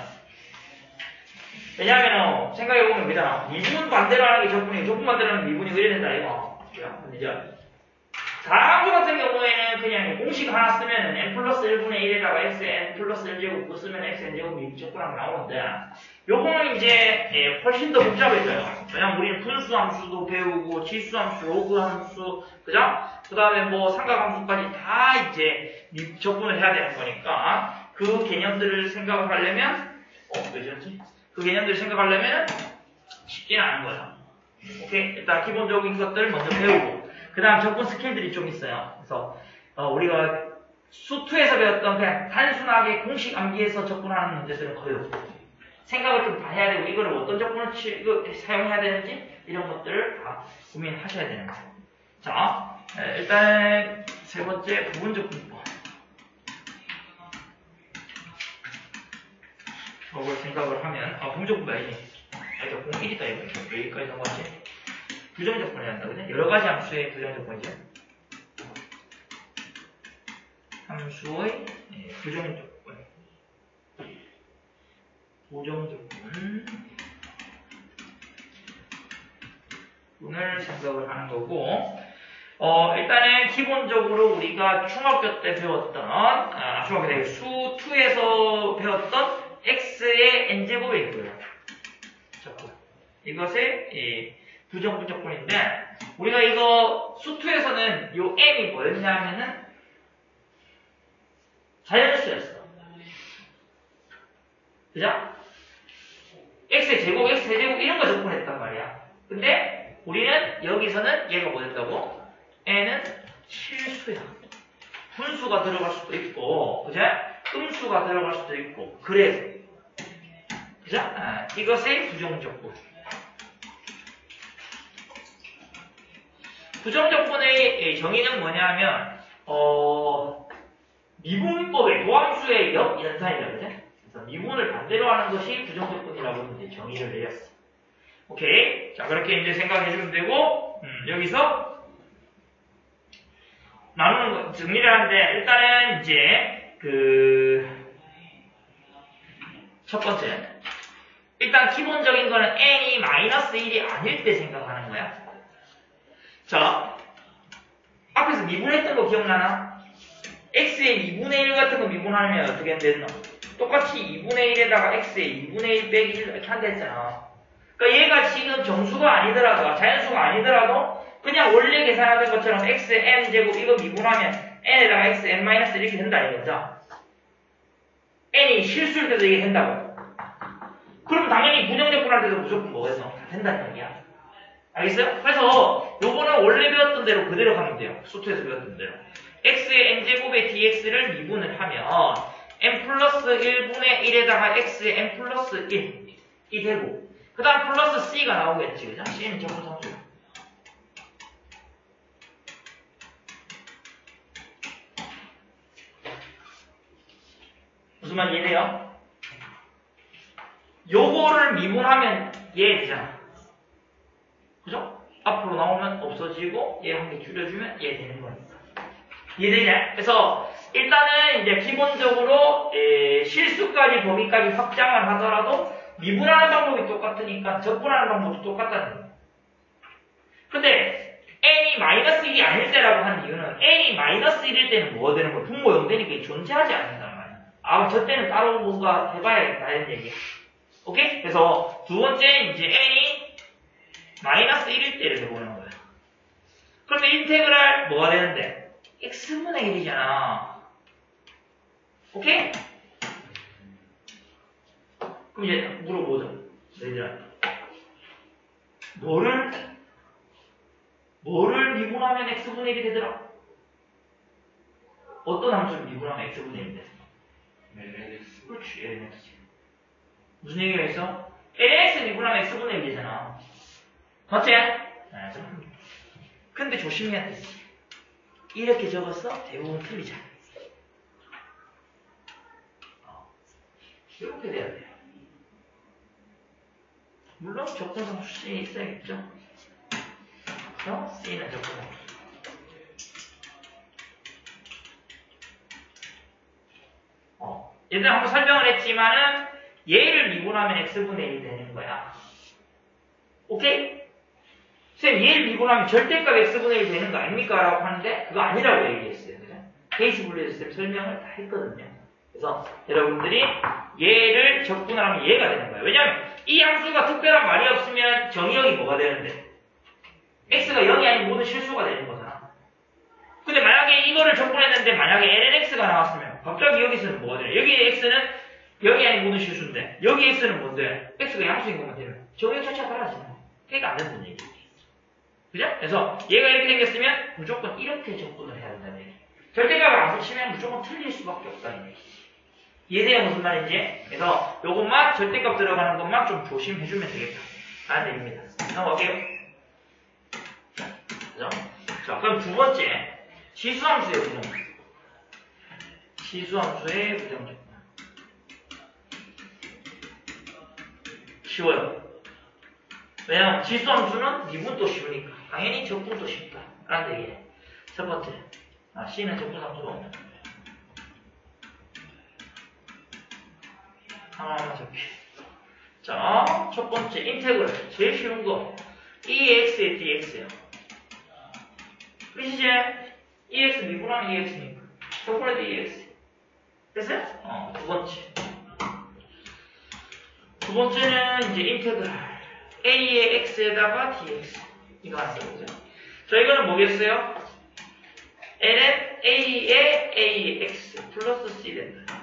왜냐하면, 생각해보면 그잖아. 미분 반대로 하는 게 적분이고, 적분 반대로 하는 게 미분이 그래야 된다, 이거. 근데 이제, 사항수 같은 경우에는 그냥 공식 하나 쓰면은 n 플러스 일분의 일에다가 xn 플러스 일 제곱 그거 쓰면 xn 제곱이 적분하고 나오는데 요거는 이제 예, 훨씬 더 복잡해져요. 왜냐면 우리는 분수함수도 배우고 지수함수, 로그함수, 그죠? 그 다음에 뭐 삼각함수까지 다 이제 적분을 해야 되는 거니까 그 개념들을 생각을 하려면 어, 왜저랬지? 그 개념들을 생각하려면 쉽지는 않은 거죠. 오케이? 일단 기본적인 것들 먼저 배우고 그 다음 적분 스킬들이 좀 있어요. 그래서 어, 우리가 수투에서 배웠던 그냥 단순하게 공식 암기해서 적분하는 문제들은 거의 없고 생각을 좀 다 해야 되고 이거를 어떤 적분을 치, 이거 사용해야 되는지 이런 것들을 다 고민하셔야 되는 거예요. 자, 일단 세 번째 부분적분법. 저걸 생각을 하면 아 부분적분법 아니지. 아, 이거 공일이다 이거. 여기까지 넘어가지. 부정적분을 한다, 그죠? 여러 가지 함수의 부정적분이죠. 함수의 예, 부정적분. 부정적분. 분을 생각을 하는 거고, 어, 일단은 기본적으로 우리가 중학교 때 배웠던, 아, 중학교 때 수 이에서 배웠던 x의 n제곱이 있고요. 적분. 이것의, 예, 부정부적분인데 우리가 이거 수투에서는 요 n이 뭐였냐면은 자연수였어. 그죠? x의 제곱, x 세제곱 이런 거 적분했단 말이야. 근데 우리는 여기서는 얘가 뭐였다고? n은 실수야. 분수가 들어갈 수도 있고, 그죠? 음수가 들어갈 수도 있고, 그래서 그죠? 아, 이것의 부정적분. 부정적분의 정의는 뭐냐면 어, 미분법의 도함수의 역연산이라고 그러죠. 그래서 미분을 반대로 하는 것이 부정적분이라고 이제 정의를 내렸어. 오케이. 자, 그렇게 이제 생각해주면 되고 음, 여기서 나누는 거 정리를 하는데 일단은 이제 그 첫 번째 일단 기본적인 거는 n이 마이너스 일이 아닐 때 생각하는 거야. 자, 앞에서 미분했던 거 기억나나? x의 이분의 일 같은 거 미분하면 어떻게 됐나? 똑같이 이분의 일에다가 x의 이분의 일 빼기 일 이렇게 한다 했잖아. 그러니까 얘가 지금 정수가 아니더라도, 자연수가 아니더라도 그냥 원래 계산하던 것처럼 x의 n제곱 이거 미분하면 n에다가 x n 마이너스 이렇게 된다 이거죠. n이 실수일 때도 이게 된다고. 그럼 당연히 부정적분할 때도 무조건 뭐겠어? 다 된다는 얘기야. 알겠어요? 그래서 요거는 원래 배웠던 대로 그대로 하면 돼요. 수투에서 배웠던 대로. x의 n제곱의 dx를 미분을 하면 n 플러스 일분의 일에다가 x의 n 플러스 일이 되고 그 다음 플러스 c가 나오겠지. 그죠? c는 적분상수. 무슨 말인지 이해돼요? 요거를 미분하면 얘 되잖아. 그죠? 앞으로 나오면 없어지고 얘 한 개 줄여주면 얘 되는 거니까. 이해되냐? 그래서 일단은 이제 기본적으로 에, 실수까지 범위까지 확장을 하더라도 미분하는 방법이 똑같으니까 적분하는 방법도 똑같다는 거예요. 근데 n이 마이너스 일이 아닐 때라고 하는 이유는 n이 마이너스 일일 때는 뭐가 되는 거야? 분모 영 되니까 존재하지 않는단 말이야. 아, 저 때는 따로 뭔가 해봐야겠다 이런 얘기야. 오케이? 그래서 두 번째 이제 n이 마이너스 일일 때를 해보는 거예요. 그러면 인테그랄 뭐가 되는데? x분의 일이잖아. 오케이? 그럼 이제 물어보죠. 너희들한테. 뭐를, 뭐를 미분하면 x분의 일이 되더라? 어떤 함수를 미분하면 x분의 일이 되더라? 엘엔엑스. 그렇지, 엘엔엑스. 무슨 얘기가 있어? 엘엔엑스 미분하면 x분의 일 되잖아. 맞지? 아, 좀. 근데 조심해야 돼. 이렇게 적었어? 대부분 틀리잖아. 어. 이렇게 돼야 돼. 물론 적분상수 C 있어야겠죠. 그래서 C는 적분상수. 어. 얘들 한번 설명을 했지만은 얘를 미분하면 x분의 일이 되는 거야. 오케이? 쌤, 얘를 미분하면 절대값 x분의 일 되는 거 아닙니까? 라고 하는데 그거 아니라고 얘기했어요. 그죠? 케이스 분리해서 쌤 설명을 다 했거든요. 그래서 여러분들이 얘를 적분하면 얘가 되는 거예요. 왜냐면 이 함수가 특별한 말이 없으면 정의역이 뭐가 되는데? x가 영이 아닌 모든 실수가 되는 거잖아. 근데 만약에 이거를 적분했는데 만약에 lnx가 나왔으면 갑자기 여기서는 뭐가 되냐? 여기 x는 영이 아닌 모든 실수인데 여기 x는 뭔데? x가 양수인 것만 되면 정의역 자체가 달라지는 거야. 그러니까 안 된다는 얘기지. 그죠? 그래서 얘가 이렇게 생겼으면 무조건 이렇게 적분을 해야 된다는 얘기. 절대값을 안 붙이면 무조건 틀릴 수밖에 없다는 얘기. 이해돼요? 무슨 말인지? 그래서 요것만 절대값 들어가는 것만 좀 조심해주면 되겠다. 라는 얘기입니다. 넘어갈게요. 그죠? 자, 그럼 두 번째. 지수함수의 부정적. 지수함수의 부정적. 쉬워요. 왜냐면 지수함수는 미분도 쉬우니까. 당연히 적분도 쉽다. 라는 얘기예요. 첫 번째. 아, C는 적분함수로. 하나만 적게. 자, 첫 번째. 인테그럴. 제일 쉬운 거. 이엑스의 dx예요. 그러시지? 이엑스 미분하면 이엑스니까. 적분해도 이엑스. 됐어요? 어, 두 번째. 두 번째는 이제 인테그럴. a의 x에다가 dx. 이거 안 써보죠. 자, 이거는 뭐겠어요? ln a의 ax 플러스 c 된다.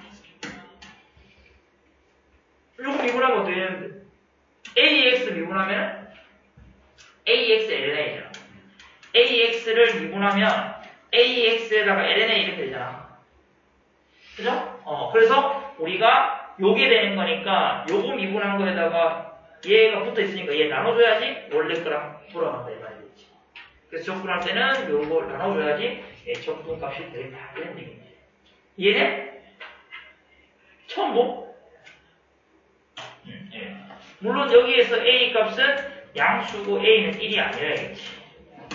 이거 미분하면 어떻게 되는데? ax 미분하면 ax lna잖아. ax를 미분하면 ax에다가 lna 이렇게 되잖아. 그죠? 어, 그래서 우리가 요게 되는 거니까 요거 미분한 거에다가 얘가 붙어 있으니까 얘 나눠줘야지 원래 거랑 돌아간다 이 말이겠지. 그래서 적분할 때는 요거 나눠줘야지 얘 적분값이 되겠다 이런 얘기인데. 이해돼? 처음 뭐? 음, 예. 물론 여기에서 a 값은 양수고 a는 일이 아니라야겠지.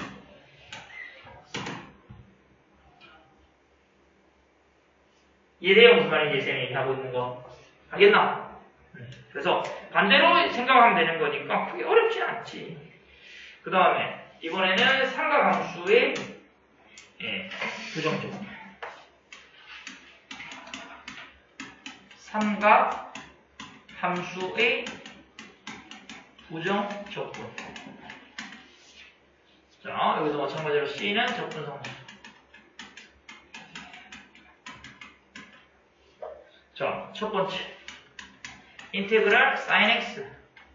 이해돼요? 무슨 말인지 쌤이 얘기하고 있는 거. 알겠나? 그래서 반대로 생각하면 되는 거니까 그게 어렵지 않지. 그 다음에 이번에는 삼각함수의 예, 부정적. 삼각함수의 부정적분. 자, 여기서 마찬가지로 C는 적분성분. 자, 첫 번째. 인테그랄 sin x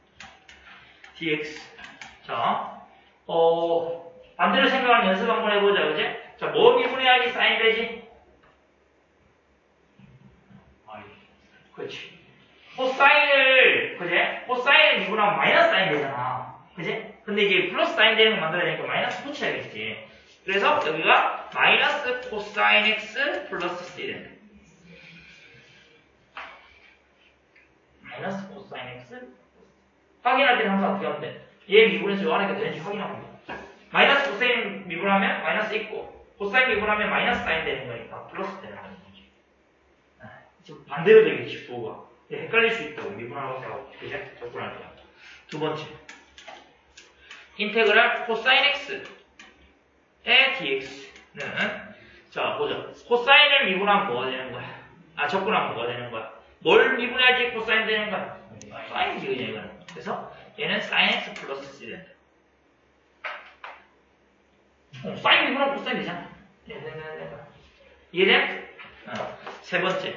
dx. 자, 어, 반대로 생각하는 연습 한번 해보자, 그지? 자, 뭐 미분해야지 sin 되지? 아이. 그렇지. 코사인을, 그지? 코사인을 미분하면 마이너스 사인 되잖아. 그지? 근데 이게 플러스 사인 되는 거 만들어야 되니까 마이너스 붙여야겠지. 그래서 여기가 마이너스 코사인 x 플러스 c 된다. 마이너스 코사인 x 확인할 때는 항상 어떻게 하면 돼? 얘 미분해서 요 안에 되는지 확인하면 돼. 마이너스 코사인 미분하면 마이너스 있고 코사인 미분하면 마이너스 사인 되는 거니까 플러스 되는 거지. 지금 반대로 되겠지 부호가. 헷갈릴 수 있다고 미분하는 것하고 그제? 적분할 때. 두 번째 인테그랄 코사인 x의 dx는 자 보자. 코사인을 미분하면 뭐가 되는 거야? 아 적분하면 뭐가 되는 거야? 뭘 미분해야지 코사인 되는 거야? 사인이지 그냥 이거는. 그래서 얘는 sin x 플러스 c 된다. 어, 사인 미분하면 코사인 되잖아. 이해돼? 어, 세 번째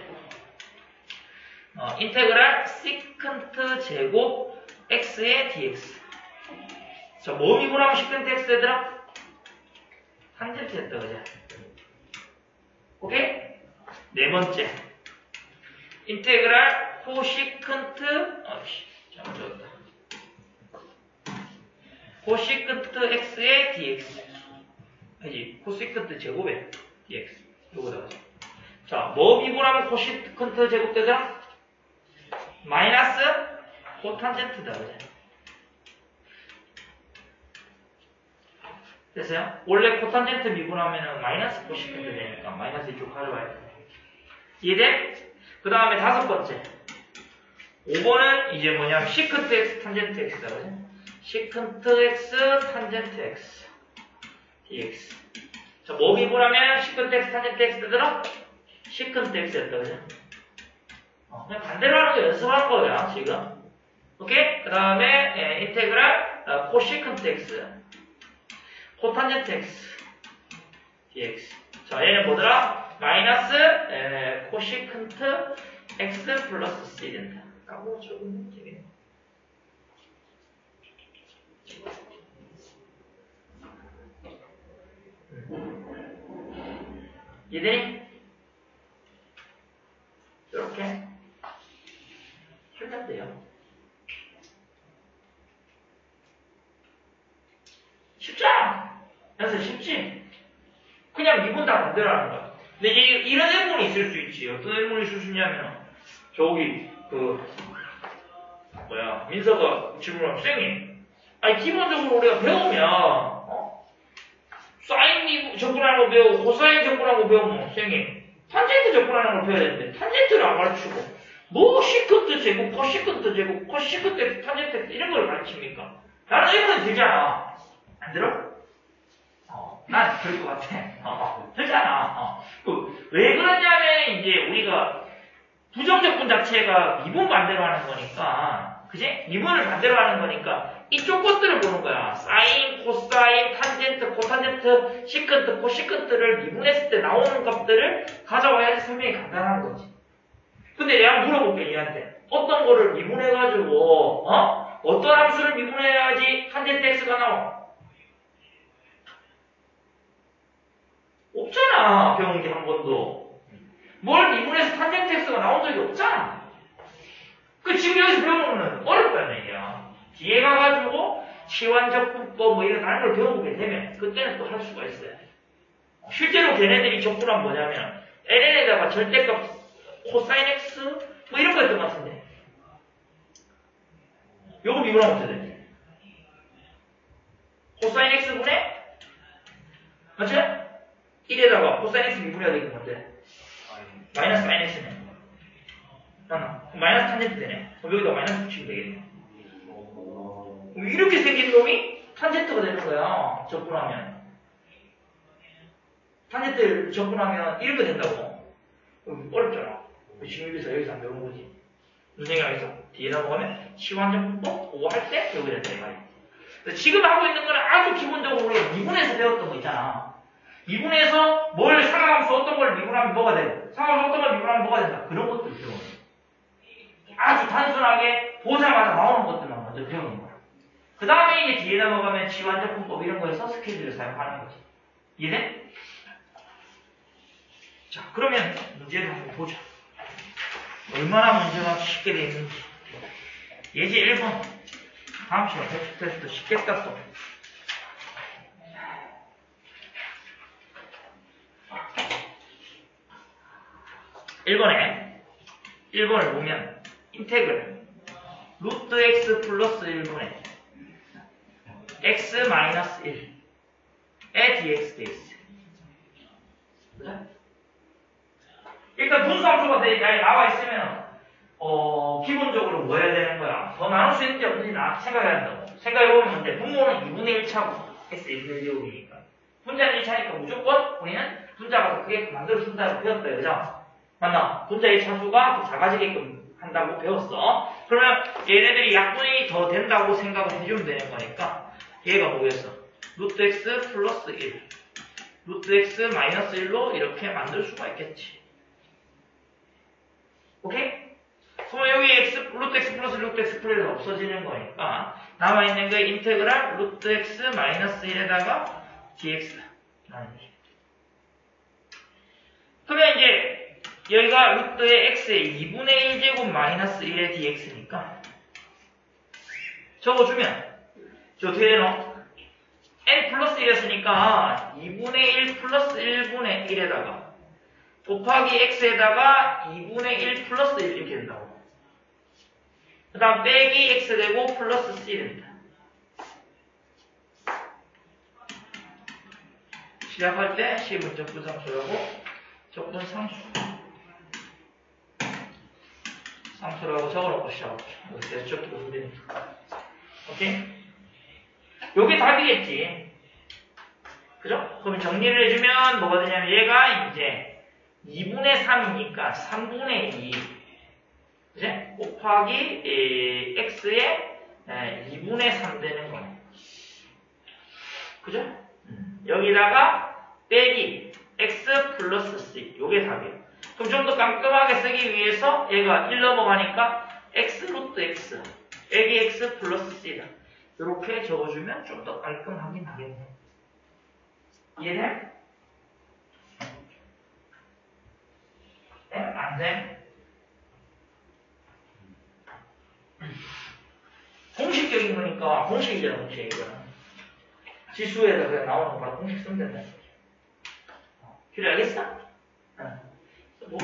어, 인테그랄 시컨트 제곱 x의 dx. 자, 뭐 미분하면 시컨트 x 되더라? 탄젠트 됐다, 그죠? 오케이? 네 번째. 인테그랄 코시컨트, 어이씨, 잘못 적었다. 코시컨트 x의 dx. 아니, 코시컨트 제곱의 dx. 요거다가. 자, 뭐 미분하면 코시컨트 제곱 되더라? 마이너스 코탄젠트다, 그죠? 됐어요? 원래 코탄젠트 미분하면은 마이너스 코시컨트 되니까 마이너스 이쪽 가져와야 돼. 이해돼? 그 다음에 다섯 번째. 오 번은 이제 뭐냐면 시컨트 x 탄젠트 x다. 그지? 시컨트 x 탄젠트 x dx. 자, 뭐 미분하면 시컨트 x 탄젠트 x 되더라? 시컨트 x였다. 그지? 어, 그냥 반대로 하는 거 연습할 거야, 지금. 오케이? 그 다음에, 예, 인테그랄, 어, 코시컨트 x, 코탄젠트 x, dx. 자, 얘는 뭐더라? 마이너스, 에, 코시컨트 x 플러스 c 된다. 까먹어 적으면 되겠네. 이해되니? 이렇게. 하면 돼요. 쉽잖아. 그래서 쉽지. 그냥 미분 다 반대로 하는 거야. 근데 이제 이런 행문이 있을 수 있지. 어떤 행문이 있을 수 있냐면 저기 그 뭐야 민서가 질문하면 쌤이 아니 기본적으로 우리가 배우면 어? 사인 미분 접근하는 거 배우고 코사인 접근하는 거 배우면 쌤이 탄젠트 접근하는 걸 배워야 되는데 탄젠트를 안 가르치고 뭐 시컨트 제곱, 코시컨트 제곱, 코시컨트 탄젠트 이런 걸 가르칩니까? 나는 이거는 되잖아. 안 들어? 어, 난 그럴 것 같아. 어, 되잖아. 어. 그, 왜 그러냐면 이제 우리가 부정적분 자체가 미분 반대로 하는 거니까, 그지? 미분을 반대로 하는 거니까 이쪽 것들을 보는 거야. 사인, 코사인, 탄젠트, 코탄젠트, 시컨트, 코시컨트를 미분했을 때 나오는 값들을 가져와야지 설명이 간단한 거지. 근데 내가 물어볼게, 얘한테. 어떤 거를 미분해가지고, 어? 어떤 함수를 미분해야지 탄젠트 x가 나와? 없잖아, 배운 게 한 번도. 뭘 미분해서 탄젠트 x가 나온 적이 없잖아. 그 지금 여기서 배우면 어렵다는 얘기야. 뒤에 가가지고 치환적분법 뭐 이런 다른 걸 배워보게 되면 그때는 또 할 수가 있어요. 실제로 걔네들이 적분한 뭐냐면 ln에다가 절대값 코사인 x 뭐 이런 거였던 것 같은데 요거 미분하면 어떻게 돼? 코사인 x분의 맞지? 일에다가 코사인 x 미분해야 되는 건데 마이너스 사인 x네. 아, 마이너스 탄젠트 되네. 그럼 여기다 마이너스 붙이면 되겠네. 이렇게 생긴 놈이 탄젠트가 되는 거야. 접근하면. 탄젠트를 접근하면 이렇게 된다고. 어렵잖아. 지금 여기서 여기서 안 배운 거지. 무슨 얘기가 있어? 뒤에 넘어가면 치환적분법 오 할 때 여기 된다 이 말이야. 지금 하고 있는 거는 아주 기본적으로 우리가 미분해서 배웠던 거 있잖아. 미분해서 뭘 상하함수 어떤 걸 미분하면 뭐가 돼? 상하함수 어떤 걸 미분하면 뭐가 된다. 그런 것들 배우는 거야. 아주 단순하게 보자마자 나오는 것들만 먼저 배우는 거야. 그 다음에 이제 뒤에 넘어가면 지환적분법 이런 거에서 스케줄을 사용하는 거지. 이해돼? 자, 그러면 문제를 한번 보자. 얼마나 문제가 쉽게 되어 있는지. 예제 일 번. 다음 시간 배출 테스트 쉽겠다 또. 일 번에 일 번을 보면 인테그럴 루트 x 플러스 일분의 x 마이너스 일에 dx dx. 일단 분수함수가 나와 있으면 어 기본적으로 뭐 해야 되는 거야? 더 나눌 수 있는지 없는지 나 생각해야 한다고. 생각해보면 근데 분모는 이분의 일 차고 x 이분의 제곱이니까 분자는 일 차니까 무조건 우리는 분자가 더 크게 만들어준다고 배웠어요. 그죠? 맞나? 분자 일 차수가 더 작아지게끔 한다고 배웠어. 그러면 얘네들이 약분이 더 된다고 생각을 해주면 되는 거니까 얘가 뭐겠어? 루트 x 플러스 일 루트 x 마이너스 일로 이렇게 만들 수가 있겠지. 오케이? 그러면 여기 x, 루트 x 플러스 루트 x 플러스 없어지는 거니까 남아있는 게 인테그랄 루트 x 마이너스 일에다가 dx 라는 거지. 그러면 이제 여기가 루트의 x의 이분의 일 제곱 마이너스 일의 dx니까 적어주면 저 어떻게 되노? n 플러스 일이었으니까 이분의 일 플러스 일분의 일에다가 곱하기 x에다가 이분의 일 플러스 일 이렇게 된다고. 그 다음 빼기 x 되고 플러스 c 된다. 시작할 때 C분 적분상수라고 적분상수 상수라고 적어놓고 시작할게. 여기서 적기도 힘드니까. 오케이? 요게 답이겠지. 그죠? 그럼 정리를 해주면 뭐가 되냐면 얘가 이제 이분의 삼이니까 삼분의 이 그죠? 곱하기 에, x의 에, 이분의 삼 되는 거네. 그죠? 음. 여기다가 빼기 x 플러스 c 요게 답이에요. 그럼 좀 더 깔끔하게 쓰기 위해서 얘가 일 넘어가니까 x 루트 x 빼기 x 플러스 c다. 이렇게 적어주면 좀 더 깔끔하긴 하겠네. 이해돼? 네? 안 돼? 공식적인 거니까 공식이잖아, 공식 이거는. 지수에다 그냥 나오는 거라 공식 쓰면 된다. 그래, 알겠어? 응. 뭐,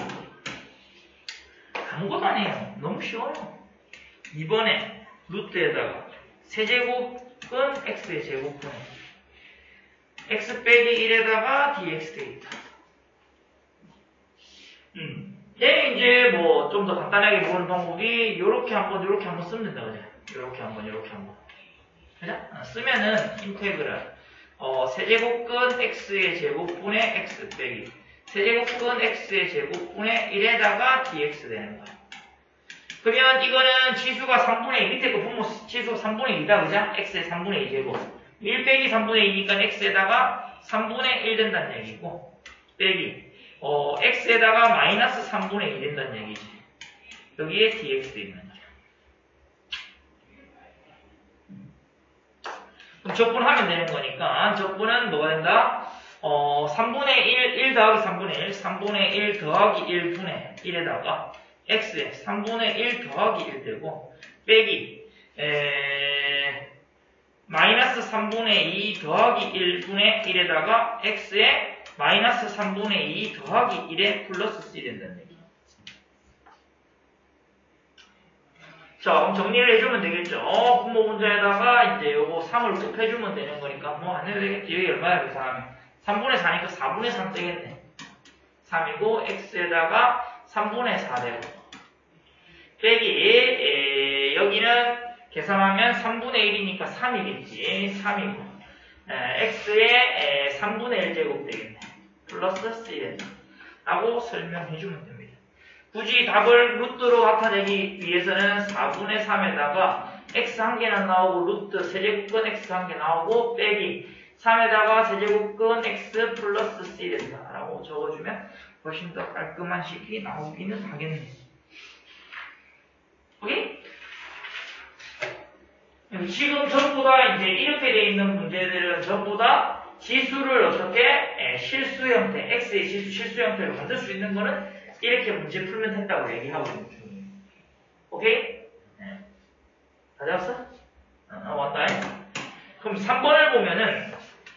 아무것도 아니에요. 너무 쉬워요. 이번에 루트에다가 세제곱은 x의 제곱분에 x 빼기 일에다가 dx 되겠다. 음. 얘는 이제 뭐 좀 더 간단하게 보는 방법이 요렇게 한번 요렇게 한번 쓰면 된다 그죠? 요렇게 한번 요렇게 한번 그죠? 쓰면은 인테그랄 어, 세제곱근 x의 제곱분의 x 빼기 세제곱근 x의 제곱분의 일에다가 dx 되는 거야. 그러면 이거는 지수가 삼분의 이 밑에 거 분모 지수 삼분의 이다 그죠? x의 삼분의 이 제곱 일 빼기 삼분의 이니까 x에다가 삼분의 일 된다는 얘기고 빼기 어, x에다가 마이너스 삼분의 이 된다는 얘기지. 여기에 dx 있는 거야. 그럼 적분하면 되는 거니까 적분은 뭐가 된다? 어, 삼분의 일, 일 더하기 삼분의 일, 삼분의 일 더하기 일분의 일에다가 x에 삼분의 일 더하기 일 되고 빼기 에, 마이너스 삼분의 이 더하기 일분의 일에다가 x에 마이너스 삼분의 이 더하기 일에 플러스 c 된다는 얘기. 자, 그럼 정리를 해주면 되겠죠. 어, 분모 분자에다가 이제 요거 삼을 곱해주면 되는 거니까 뭐 안 해도 되겠지. 여기 얼마야 계산하면 삼분의 사니까 사분의 삼 되겠네. 삼이고 x에다가 삼분의 사 되고 빼기 에, 여기는 계산하면 삼분의 일이니까 삼이겠지. 삼이고 에, x에 에, 삼분의 일 제곱 되겠네. 플러스 c 된다. 라고 설명해주면 됩니다. 굳이 답을 루트로 나타내기 위해서는 사분의 삼에다가 x 한 개는 나오고 루트 세제곱근 x 한 개 나오고 빼기 삼에다가 세제곱근 x 플러스 c 된다. 라고 적어주면 훨씬 더 깔끔한 식이 나오기는 하겠네. 오케이? 지금 전부 다 이제 이렇게 돼 있는 문제들은 전부 다 지수를 어떻게 에, 실수 형태, x의 지수 실수 형태로 만들 수 있는 거는 이렇게 문제 풀면 된다고 얘기하고 있는 중이에요. 오케이? 네. 다 잡았어? 어, 왔다. 그럼 삼 번을 보면은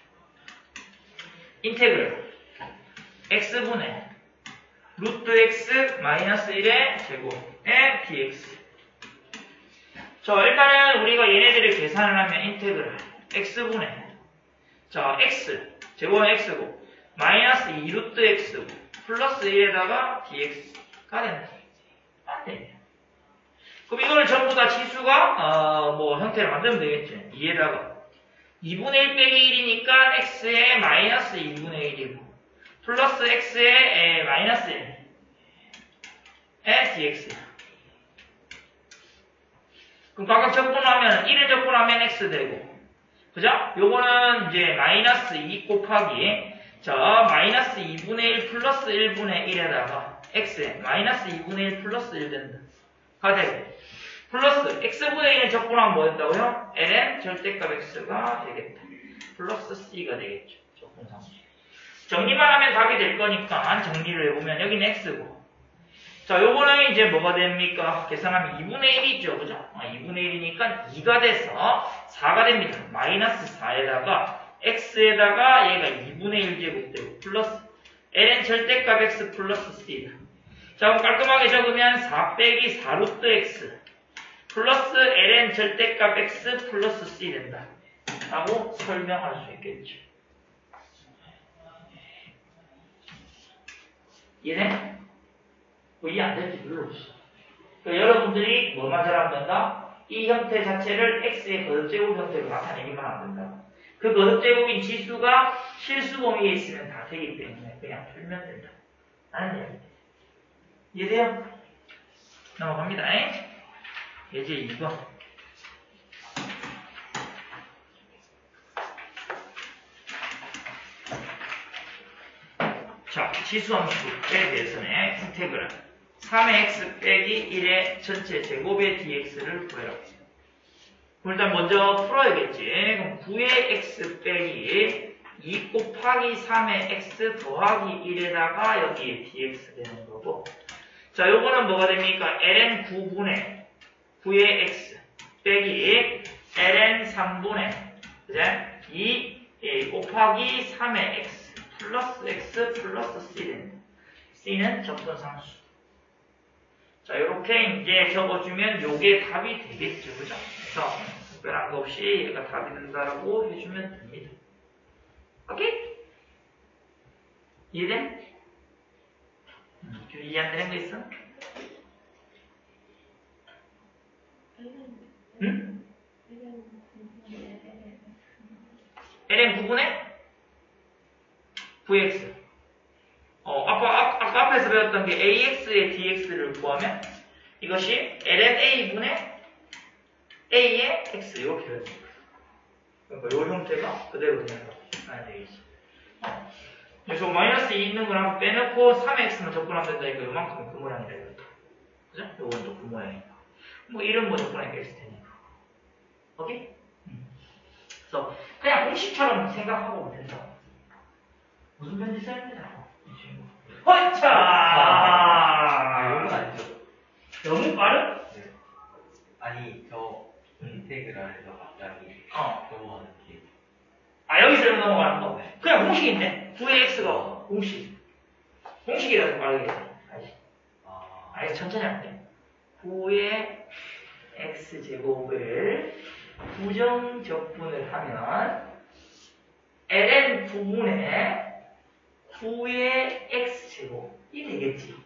인테그럴 x분의 루트 x 마이너스 일의 제곱의 dx. 자, 일단은 우리가 얘네들을 계산을 하면 인테그럴 x분의 자, x 제곱은 x고 마이너스 이 루트 x고 플러스 일에다가 dx가 된다. 안 돼. 그럼 이거를 전부 다 지수가 어, 뭐 형태를 만들면 되겠지. 이에다가 이분의 일 빼기 일이니까 x의 마이너스 이분의 일이고 플러스 x의 에, 마이너스 일의 dx. 그럼 각각 적분하면 일을 적분하면 x 되고 그죠? 요거는 이제 마이너스 이 곱하기 자, 마이너스 이분의 일 플러스 일분의 일에다가 x에 마이너스 이분의 일 플러스 일 된다. 가 되고 플러스 x분의 일을 적분하면 뭐 된다고요? ln 절대값 x가 되겠다. 플러스 c가 되겠죠. 적분상. 정리만 하면 답이 될 거니까 정리를 해보면 여기는 x고 자, 요거는 이제 뭐가 됩니까? 계산하면 이분의 일이죠. 그죠? 아, 이분의 일이니까 이가 돼서 사가 됩니다. 마이너스 사에다가 x에다가 얘가 이분의 일 제곱 되고 플러스 ln 절대값 x 플러스 c다. 자, 그럼 깔끔하게 적으면 사 빼기 사 루트 x 플러스 ln 절대값 x 플러스 c 된다. 라고 설명할 수 있겠죠. 이해돼? 뭐 이해 안 될지 눌러주시죠. 그러니까 여러분들이 뭐만 잘하면 된다? 이 형태 자체를 x의 거듭제곱 형태로 나타내기만 하면 된다. 그 거듭제곱인 지수가 실수 범위에 있으면 다 되기 때문에 그냥 풀면 된다. 라는 이야기입니다. 이해돼요? 넘어갑니다. 예제 이 번. 자, 지수함수에 대해서는 인테그랄 삼의 x 빼기 일의 전체 제곱의 dx를 구해라. 그럼 일단 먼저 풀어야겠지. 그럼 구의 x 빼기 이 곱하기 삼의 x 더하기 일에다가 여기에 dx 되는 거고. 자, 요거는 뭐가 됩니까? ln 구분의 구의 x 빼기 ln 삼분의 그제? 이 곱하기 삼의 x 플러스 x 플러스 c 됩니다. c는 접근상수. 자, 요렇게 이제 적어주면 요게 답이 되겠죠. 그죠? 그래서 특별한 거 없이 얘가 답이 된다라고 해주면 됩니다. 오케이? 이해돼? 음, 이해 안 되는 거 있어? 응? ln 구분의 vx. 어, 아까, 아까 앞에서 배웠던 게 ax의 dx를 구하면 이것이 ln a분의 a의 x 이렇게 되는 거예요. 그러니까 이 형태가 그대로 되는 거죠. 아, 되겠지. 어. 그래서 마이너스 이 있는 걸 한번 빼놓고 삼 엑스만 접근하면 된다니까 요만큼은 그 모양이 되겠다. 그죠? 요건 또 그 모양이니까. 뭐 이런 거 접근하니까 있을 테니까. 오케이? 음. 그래서 그냥 공식처럼 생각하고 오면 된다. 무슨 편지 써야 되냐? 허차! 아, 이건 아니죠. 너무 빠른? 네. 아니, 저 인테그랄에서 갑자기 어. 넘어가는 게. 아, 여기서 넘어가는 거? 네. 그냥 공식인데. 구의 x가 공식. 공식이라서 빠르게 돼. 알지? 아, 아니, 천천히 할게. 구의 x제곱을 부정 적분을 하면 ln 부분의 구의 x제곱이 되겠지.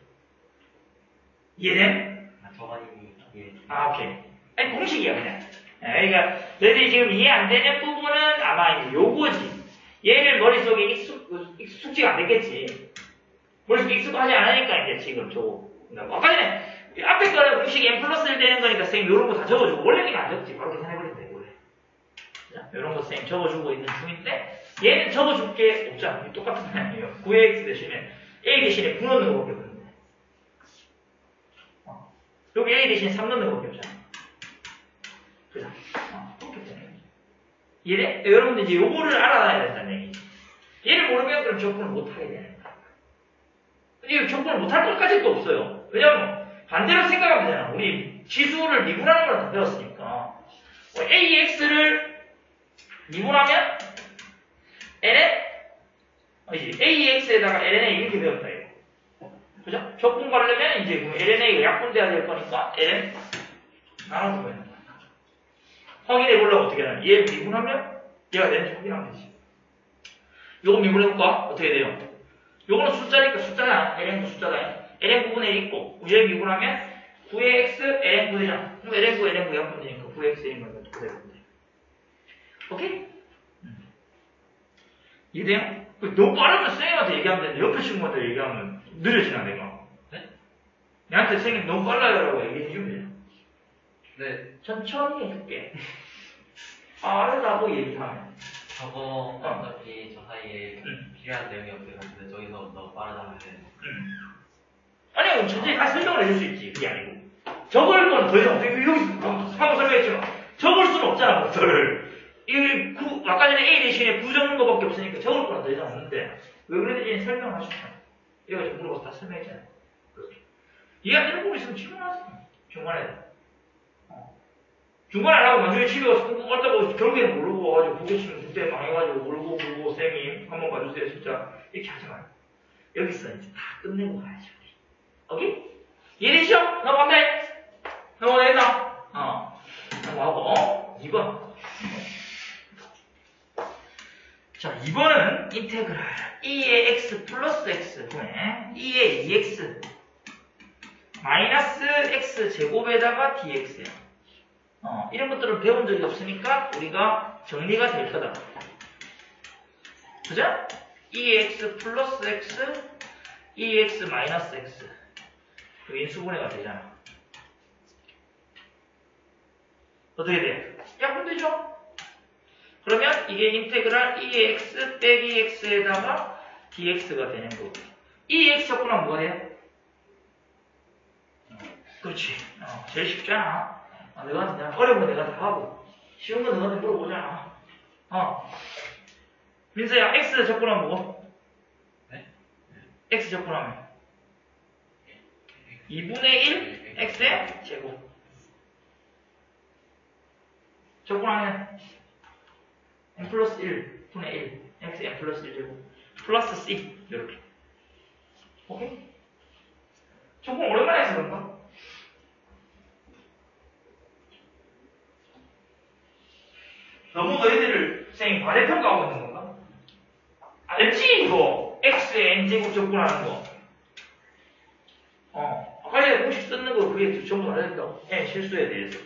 이해됨? 아, 저가 이미 이해. 아, 오케이. 아니, 공식이야, 그냥. 그러니까, 너희들이 지금 이해 안 되는 부분은 아마 이제 요거지. 얘를 머릿속에 익숙, 익숙지가 안 됐겠지. 머릿속에 익숙하지 않으니까, 이제 지금 저거. 아까 전에, 앞에 거는 공식 n 플러스 일 되는 거니까 쌤 요런 거 다 적어주고, 원래는 안 적지. 바로 계산해버린다, 이거. 요런 거 쌤 적어주고 있는 중인데, 얘는 적어줄 게 없잖아. 똑같은 거 아니에요. 구의 x 대신에, a 대신에 구 넣는 거밖에 없는데. 어. 여기 a 대신에 삼 넣는 거밖에 없잖아. 그죠? 어, 그렇게 되는 거죠. 이해돼? 여러분들 이제 요거를 알아놔야 된다는 얘기지. 얘를 모르면 그럼 접근을 못하게 되는 거야. 근데 접근을 못할 것까지는 또 없어요. 왜냐면, 반대로 생각하면 되잖아. 우리 지수를 미분하는 걸 다 배웠으니까. ax를 미분하면, ln, 아니지, ax에다가 lnA 이렇게 배웠다, 이거. 그죠? 적분 가려면 이제 lnA가 약분돼야 될 거니까, ln 나눠서 배우는 거야. 확인해 보려면 어떻게 하냐. 얘 미분하면 얘가 내는 확인하면 되지. 요거 미분해볼까? 어떻게 돼요? 요거는 숫자니까 숫자잖아. ln도 숫자다. ln 구분의 일 있고 얘 미분하면 구의 x, ln 구 되잖아. 그럼 ln 구, ln 구 약분되니까 구의 x, ln 구가 그대로 돼. 오케이? 음. 이해돼요? 너무 빠르면 쌤한테 얘기하면 되는데 옆에 친구한테 얘기하면 느려지나 내가. 네? 내한테 쌤이 너무 빨라요라고 얘기해주면 돼. 네. 천천히 해줄게. 빠르다고 얘기하면. 저거 어차피 저 사이에 응. 필요한 내용이 없어요. 근데 저기서 더 빠르다면 응. 아니, 그럼 천천히 다 설명을 해줄 수 있지. 그게 아니고. 적을 건 더 이상 없어. 여기 방금 설명했지만 적을 수는 없잖아, 목표를. 이 구, 아까 전에 A 대신에 구 적는 거밖에 없으니까 적을 거는 더 이상 없는데 왜 그랬는지 설명을 하셨잖아. 얘가 지금 물어봐서 다 설명했잖아. 그렇게. 이해 안 되는 부분 있으면 질문하세요. 중간에. 중간에 안 하고 나중에 집에 가서 공부 갔다고 결국에는 모르고 와가지고 보고시면 그때 망해가지고 울고 불고 쌤이 한번 가주세요 진짜 이렇게 하지 마요. 여기서 이제 다 끝내고 가야죠. 오케이? 이해되시죠? 넘어간다. 넘어간다. 어. 넘어가고 이 번. 자, 이 번은 인테그랄 이의 x 플러스 x 분의 이에 이 엑스 마이너스 x 제곱에다가 dx야. 어, 이런 것들을 배운 적이 없으니까 우리가 정리가 될 거다. 그죠? 이에 x 플러스 x, 이에 x 마이너스 x. 그 인수분해가 되잖아. 어떻게 돼? 약분되죠? 그러면 이게 인테그랄 이에 x 빼기 x에다가 dx가 되는 거고. 이에 x 적분하면 뭐가 돼요? 그렇지. 어, 제일 쉽잖아. 어, 내가 그냥 어려운 거 내가 다 하고 쉬운 거 너한테 물어보잖아. 어. 민서야, x 적분하면 뭐고? 네? x 적분하면 이분의 일 x의 제곱. 적분하면 n 플러스 일 분의 일 x n 플러스 일 제곱 플러스 c 이렇게. 오케이? 적분 오랜만에 해서 그런가? 너무 너희들을 선생님 과대평가하고 있는 건가? 알지 이거 x의 n제곱 적분하는 거. 어 아까 전에 공식 쓰는 거 그게 전부 다 알려줬다고. n 실수에 대해서.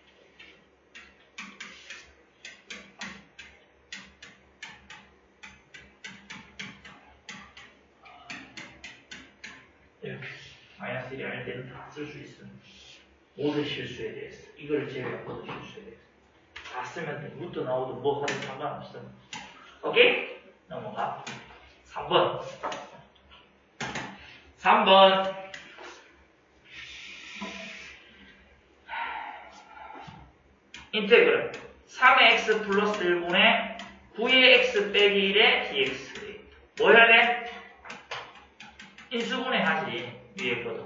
이렇게 마이너스 일이 아닐 때는 다 쓸 수 있어. 모든 실수에 대해서. 이걸 제외한 모든 실수에 대해서 다 쓰면 돼. 루트 나오든 뭐 하든 상관없어. 오케이? 넘어가. 삼 번. 삼 번. 인테그럴 삼의 x 플러스 일분의 구의 x 빼기 일의 dx. 뭐 해야 돼? 인수분해 하지. 위에 거도.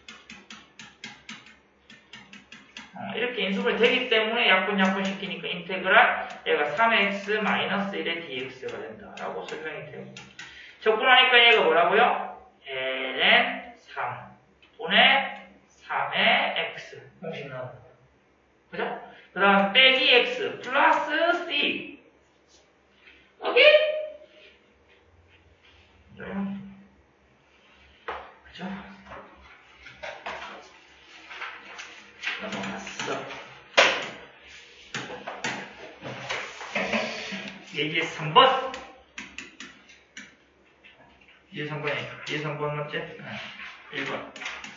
어, 이렇게 인수분해 되기 때문에 약분 약분 시키니까 인테그랄 얘가 삼의 x 마이너스 일의 dx가 된다라고 설명이 되고, 적분하니까 얘가 뭐라고요? ln 삼 분의 삼의 x 공식 나오는 거. 그죠? 그 다음 빼기 x 플러스 c. 오케이? 그죠? 넘어갔어. 이제 삼 번. 이제 삼 번이니까. 이제 삼 번 맞지? 응. 일 번.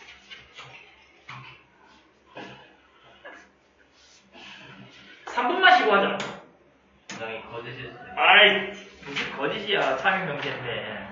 삼 분만 쉬고 하자. 굉장히 거짓일 수도 있어요. 아이, 무슨 거짓이야. 참여 명제인데.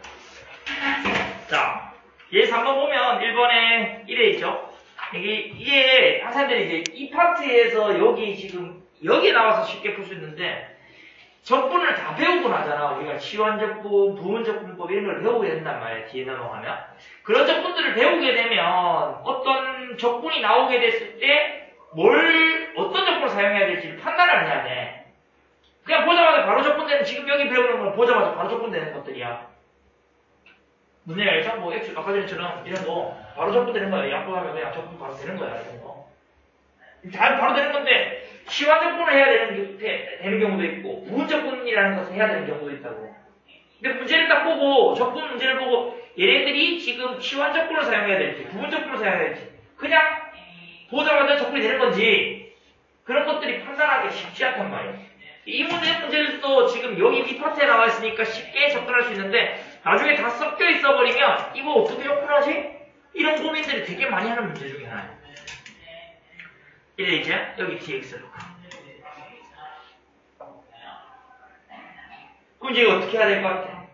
자, 얘 삼 번 보면 일 번에 이래 있죠? 이게, 이게, 학생들이 이제 이 파트에서 여기 지금, 여기 나와서 쉽게 풀 수 있는데, 적분을 다 배우고 나잖아. 우리가 치환적분, 부분적분법 이런 걸 배우게 된단 말이야. 뒤에 넘어가면. 그런 적분들을 배우게 되면, 어떤 적분이 나오게 됐을 때, 뭘, 어떤 적분을 사용해야 될지 판단을 해야 돼. 그냥 보자마자 바로 적분되는, 지금 여기 배우는 건 보자마자 바로 적분되는 것들이야. 무슨 얘기 알죠? 뭐, X, 아까 전에처럼 이런 거, 바로 적분되는 거야. 약분하면 그냥 적분 바로 되는 거야. 이런 거. 다 바로 되는 건데, 치환 적분을 해야 되는, 되, 되는 경우도 있고, 부분 적분이라는 것을 해야 되는 경우도 있다고. 근데 문제를 딱 보고, 적분 문제를 보고, 얘네들이 지금 치환 적분을 사용해야 될지, 부분 적분을 사용해야 될지, 그냥 보자마자 적분이 되는 건지, 그런 것들이 판단하기 쉽지 않단 말이에요. 이 문제, 문제들도 지금 여기 이 파트에 나와 있으니까 쉽게 접근할 수 있는데, 나중에 다 섞여 있어버리면, 이거 어떻게 접근하지? 이런 고민들이 되게 많이 하는 문제 중에 하나예요. 이래 이제, 여기 dx로. 그럼 이제 이거 어떻게 해야 될 것 같아?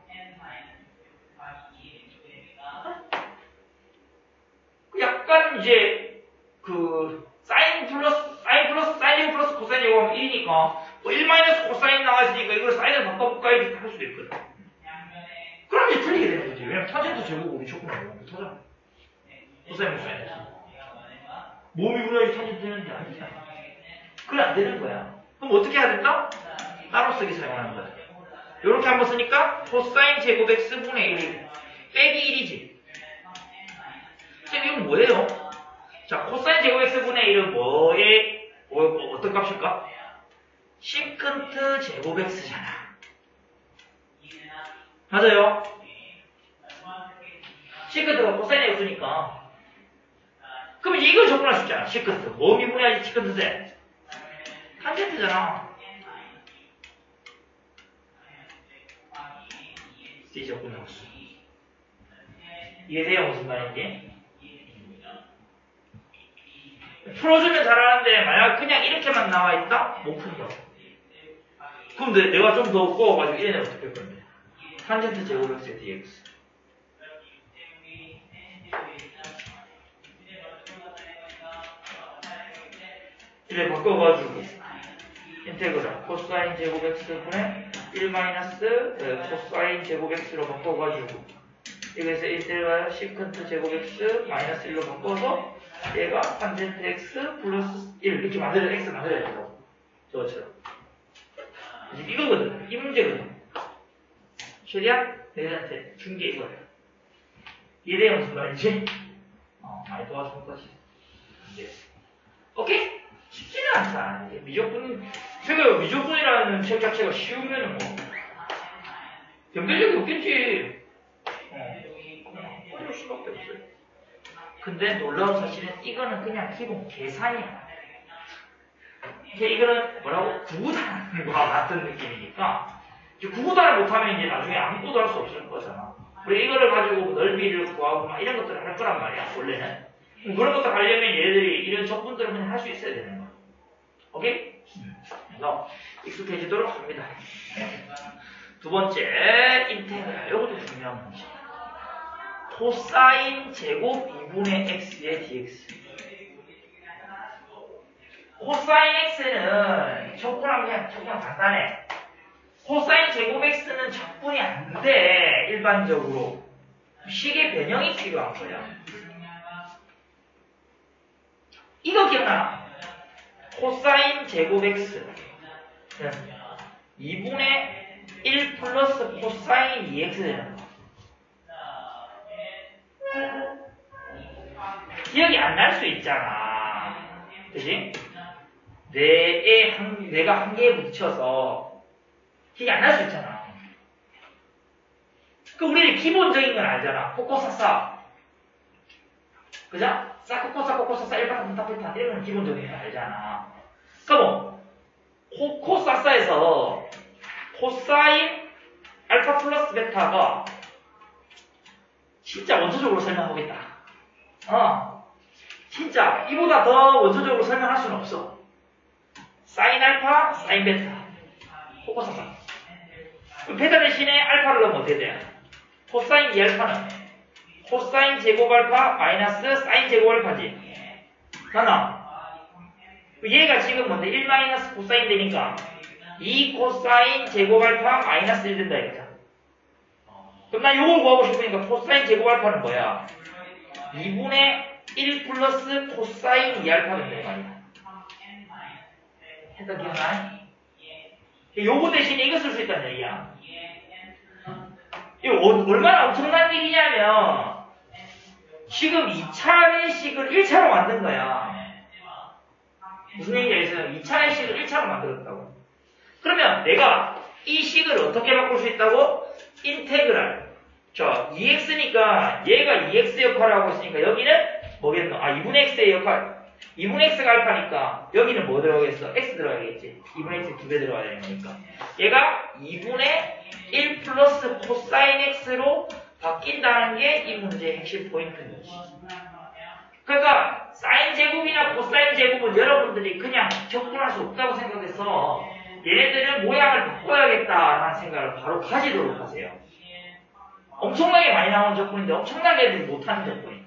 약간 이제, 그, 사인 플러스, 사인 플러스, 사인 플러스 코사인 제곱하면 일이니까, 뭐 일 마이너스 코사인 나와있으니까 이걸 사인을 바꿔볼까? 이렇게 할 수도 있거든. 그럼 이제 틀리게 되는 거지. 왜냐면 탄젠트 제곱 우리 조금 못하잖아. 코사인 코사인. 몸이 그래야지 탄젠트 되는데 아니잖아. 그래 안 되는 거야. 그럼 어떻게 해야 된다? 따로 쓰기 사용하는 거야. 요렇게 한번 쓰니까 코사인 제곱 x분의 일이 빼기 일이지. 쌤 이건 뭐예요? 자, 코사인 제곱 x분의 일은 뭐에 뭐, 뭐, 어떤 값일까? 시컨트 제곱 x잖아. 맞아요? 시컨트가 코사인 x니까. 그럼 이제 이걸 접근할 수 있잖아. 시컨트. 뭐 미분해야지 시컨트 돼? 탄젠트잖아. C 접근할 수. 이해돼요? 무슨 말인지? 풀어주면 잘하는데 만약 그냥 이렇게만 나와있다? 못 푼다. 그럼 내, 내가 좀 더 꼬아가지고 이래내 어떻게 할 건데? 탄젠트 제곱 x의 dx. 이래 바꿔가지고 인테그랄 코사인 제곱 x분의 일 마이너스 코사인 제곱 x로 바꿔가지고 여기서 인테그랄 시컨트 제곱 x 마이너스 일로 바꿔서 얘가 탄젠트 x 플러스 일 이렇게 만들어 x 만들어야 되고 저것처럼 이거거든. 이 문제거든. 최대한 내한테 준 게 이거야. 이해돼요? 무슨 말인지? 어, 많이 도와준 거지. 이제 오케이? 쉽지는 않다. 이게 미적분, 제가 미적분이라는 책 자체가 쉬우면은 뭐 변별력이 없겠지. 어, 어려울 수밖에 없어요. 근데 놀라운 사실은 이거는 그냥 기본 계산이야. 이거는 뭐라고? 구구단과 같은 느낌이니까 구구단을 못하면 이제 나중에 아무것도 할 수 없을 거잖아. 우리 이거를 가지고 넓이를 구하고 막 이런 것들을 할 거란 말이야, 원래는. 그런 것들 하려면 얘들이 이런 적분들을 그냥 할 수 있어야 되는 거야. 오케이? 그래서 익숙해지도록 합니다. 두 번째, 인테그랄. 이것도 중요한 문제. 코사인 제곱 이분의 x의 dx. 코사인 x는 적분하면 그냥 적분 간단해. 코사인 제곱 x는 적분이 안 돼. 일반적으로. 식의 변형이 필요한 거야. 이거 기억나? 코사인 제곱 x는 이분의 일 플러스 코사인 이 엑스 되는 거. 기억이 안 날 수 있잖아. 그치? 뇌에 한, 뇌가 한 개에 부딪혀서 기억이 안 날 수 있잖아. 그 우리는 기본적인 건 알잖아. 코코사사. 그죠? 싸코코사 코코사사 일반 분타피타 이런 건 기본적인 건 알잖아. 그럼 코코사사에서 코사인 알파 플러스 베타가 진짜 원초적으로 설명하겠다. 어. 진짜 이보다 더 원초적으로 설명할 수는 없어. 사인 알파, 사인 베타. 코코사사. 베타 대신에 알파를 넣으면 어떻게 돼? 코사인 이 알파는 코사인 제곱 알파 마이너스 사인 제곱 알파지. 맞나? 얘가 지금 뭔데? 일 마이너스 코사인 되니까 이 코사인 제곱 알파 마이너스 일 된다 이거잖아. 그럼 나 요걸 구하고 싶으니까 코사인 제곱 알파는 뭐야? 이분의 일 플러스 코사인 이 알파가 된다 말이야. 했던 기억나? 요거 대신에 이거 쓸 수 있다는 얘기야. 이거 얼마나 엄청난 일이냐면 지금 이 차의 식을 일 차로 만든 거야. 무슨 얘기가 있어요? 이 차의 식을 일 차로 만들었다고. 그러면 내가 이 식을 어떻게 바꿀 수 있다고? 인테그랄. 자, 이 엑스니까 얘가 이 엑스 역할을 하고 있으니까 여기는 뭐겠노? 아, 이분의 x의 역할. 이분의 x가 알파니까 여기는 뭐 들어가겠어? x 들어가겠지. 이분의 x 두 배 들어가야 되는 거니까. 얘가 이분의 일 플러스 코사인 x로 바뀐다는 게 이 문제의 핵심 포인트인 거지. 그러니까 사인 제곱이나 코사인 제곱은 여러분들이 그냥 접근할 수 없다고 생각해서 얘네들은 모양을 바꿔야겠다라는 생각을 바로 가지도록 하세요. 엄청나게 많이 나오는 적분인데 엄청나게 애들이 못하는 적분이.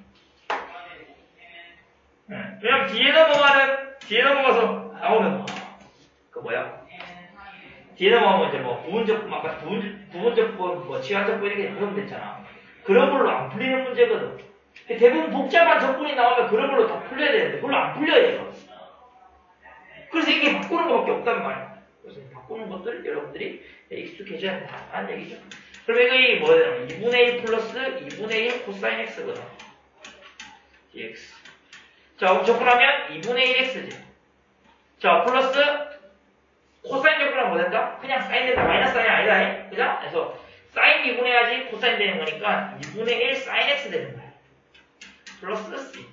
네. 왜냐면 뒤에 넘어가는, 뒤에 넘어가서 나오는, 그 뭐야? 뒤에 넘어가면 이제 뭐 부분 적분, 아까 부분, 부분 적분, 뭐 치환 적분 이렇게 적으면 됐잖아. 그런 걸로 안 풀리는 문제거든. 대부분 복잡한 적분이 나오면 그런 걸로 다 풀려야 되는데, 그걸로 안 풀려요. 그래서 이게 바꾸는 것밖에 없단 말이야. 그래서 바꾸는 것들을 여러분들이 익숙해져야 된다는 얘기죠. 그럼 이게 뭐예요? 이분의 일 플러스 이분의 일 코사인 x거든. dx. 자, 그럼 접근하면 이분의 일 엑스지. 자, 플러스 코사인 접근하면 뭐 된다? 그냥 사인 된다. 마이너스 사인 아니다. 그죠? 그래서 사인 미분해야지 코사인 되는 거니까 이분의 일 사인 x 되는 거야. 플러스 C.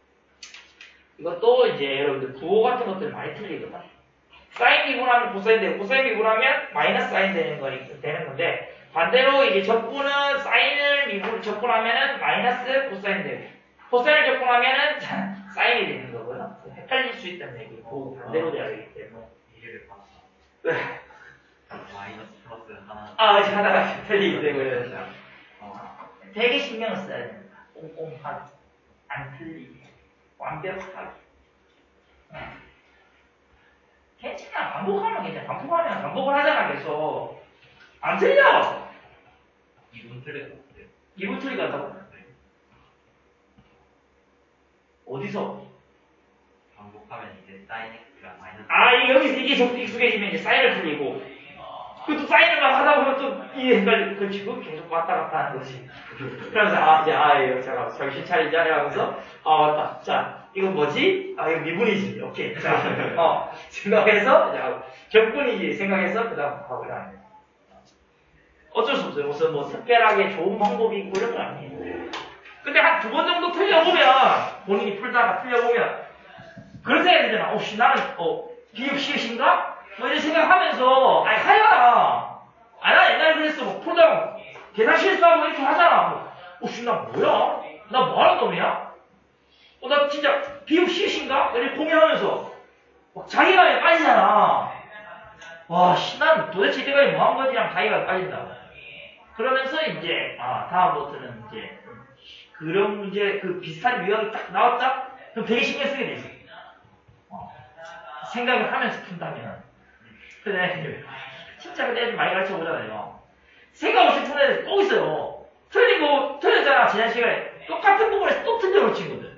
이것도 이제 여러분들 부호 같은 것들 많이 틀리거든. 사인 미분하면 코사인 되고 코사인 미분하면 마이너스 사인 되는 거니까 되는 건데 반대로 이제 적분은 사인을 미분 적분하면은 마이너스 코사인 되고 코사인을 적분하면은 사인이 되는 거고요. 헷갈릴 수 있다는 얘기. 부호 반대로 돼야 되기 때문에. 이해를 봤어. 네. 마이너스 플러스 하나. 아, 이제 하다가 틀리기 때문에. 어. 되게 신경을 써야 됩니다. 꼼꼼하게. 안 틀리게. 완벽하게. 어. 괜찮아. 반복하면 괜찮아. 반복하면 반복을 하잖아, 계속. 안 틀려! 이분 틀렸어. 이분 틀리게 한다고? 어디서? 반복하면 이제 사인 x가 마이너스. 아, 이게 여기서 이게 좀 익숙해지면 이제 사인을 틀리고. 그또 사인을 막 하다 보면 또 이게 헷갈리, 그 지금 계속 왔다 갔다 하는 거지. 그래서, 아, 이제, 아, 이거, 잠깐, 정신 차리자, 이러면서, 아, 맞다. 자, 이건 뭐지? 아, 이거 미분이지. 오케이. 자, 어, 생각해서, 자, 적분이지. 생각해서, 그 다음 하고 나면. 어쩔 수 없어요. 무슨 뭐 특별하게 좋은 방법이 있고 이런 건 아니에요. 근데 한 두 번 정도 틀려보면, 본인이 풀다가 틀려보면, 그런 생각이 들잖아. 어, 씨, 나는, 어, 비읍 시읒인가? 뭐 이런 생각하면서, 아니, 하야! 아니, 나 옛날에 그랬어. 뭐 풀다가 계산 실수하고 이렇게 하잖아. 뭐, 어, 씨, 나 뭐야? 나 뭐하는 놈이야? 어, 나 진짜 비읍 시읒인가? 이렇게 고민하면서, 막 자기감에 빠지잖아. 와, 씨, 난 도대체 이때까지 뭐 한 거지? 랑 자기감에 빠진다. 그러면서 이제, 아, 다음부터는 이제, 그런 문제, 그 비슷한 유형이 딱 나왔다? 그럼 되게 신경 쓰게 돼 있어. 어. 생각을 하면서 푼다면. 근데, 진짜 근데 애들 많이 가르쳐 보잖아요. 생각 없이 푸는 애들 또 있어요. 틀리고, 틀렸잖아, 지난 시간에. 똑같은 부분에서 또 틀려놓은 친구들.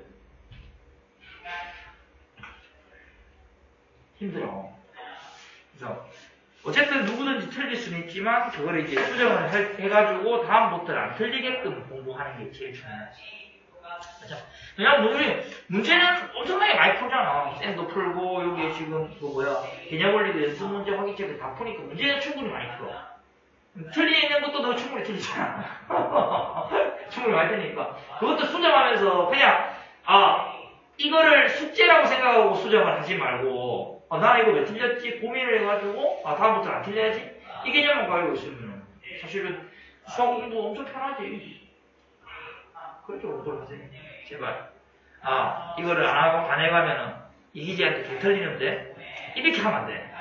힘들어. 그래서, 어쨌든 누구든지 틀릴 수는 있지만, 그걸 이제 수정을 해, 해가지고, 다음부터는 안 틀리게끔 공부하는 게 제일 중요하지. 그죠? 왜냐면 문제, 문제는 엄청나게 많이 풀잖아. 쌤도 풀고, 여기 지금, 그 뭐야, 개념 원리도 연습 문제 확인책을 다 푸니까 문제는 충분히 많이 풀어. 틀리는 것도 너 충분히 틀리잖아. 충분히 많이 틀리니까. 그것도 수정하면서 그냥, 아, 이거를 숙제라고 생각하고 수정을 하지 말고, 아, 나 이거 왜 틀렸지? 고민을 해가지고, 아, 다음부터 안 틀려야지? 이 개념만 가지고 있으면, 사실은 수학 공부 엄청 편하지. 그렇게 공부를 하세요. 제발. 아, 이거를 안 하고, 안 해가면은, 이기지한테 개 털리는데, 이렇게 하면 안 돼.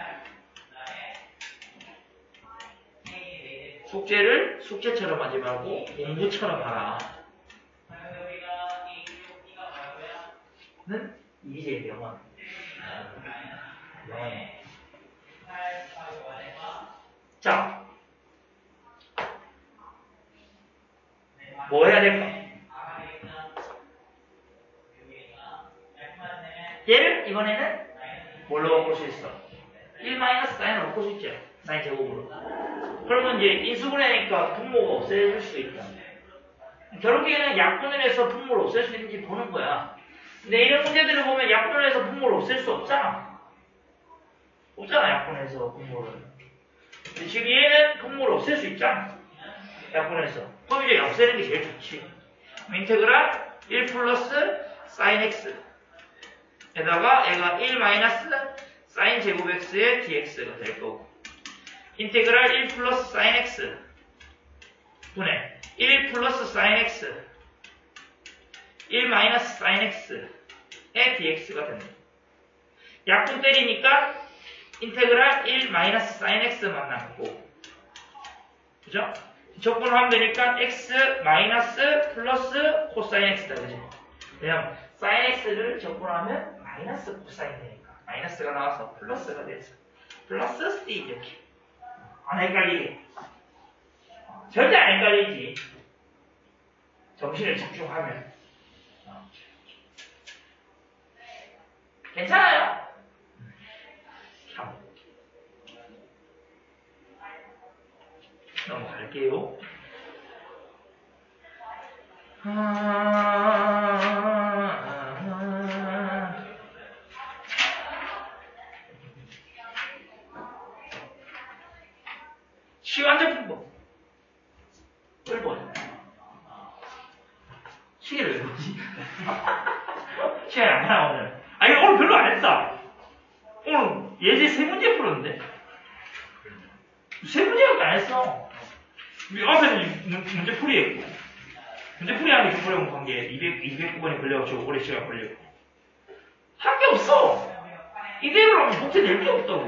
숙제를 숙제처럼 하지 말고, 공부처럼 하라. 는 이기지의 명언. 명언. 자. 뭐 해야 될까? 얘를 이번에는 뭘로 바꿀 수 있어? 일 마이너스 사인을 바꿀 수 있죠. 사인 제곱으로. 그러면 이제 인수분해니까 분모가 없애질 수 있다. 결국에는 약분을 해서 분모를 없앨 수 있는지 보는 거야. 근데 이런 문제들을 보면 약분을 해서 분모를 없앨 수 없잖아. 없잖아, 약분해서 분모를. 근데 지금 얘는 분모를 없앨 수 있잖아. 약분해서. 그럼 이제 없애는 게 제일 좋지. 인테그랄 일 플러스 사인 x 에다가 얘가 일 마이너스 사인 제곱 x의 dx가 될 거고, 인테그랄 일 플러스 사인 x 분의 일 플러스 사인 x 일 마이너스 사인 x의 dx가 됩니다. 약분 때리니까 인테그랄 일 마이너스 사인 x만 남고, 그죠? 적분하면 되니까 x 마이너스 플러스 코사인 x다, 그지? 왜냐면 사인 x를 적분하면 마이너스 코사인 되니까 마이너스가 나와서 플러스가 돼서 플러스 C 이렇게. 안 헷갈리게. 절대 안 헷갈리지. 정신을 집중하면. 괜찮아요? 참. 넘어갈게요. 아... 시간적 분법. 시계를 왜 보지? 시간이 안 가나, 오늘. 아, 이거 오늘 별로 안 했다. 오늘 예제 세 문제 풀었는데? 세 문제밖에 안 했어. 앞에는 문- 문제풀이 했고. 문제풀이 하는 게 그거랑 관계 이백, 이백구 번이 걸려가지고 오래 시간 걸렸고. 할 게 없어. 이대로 하면 복제 될 게 없다고.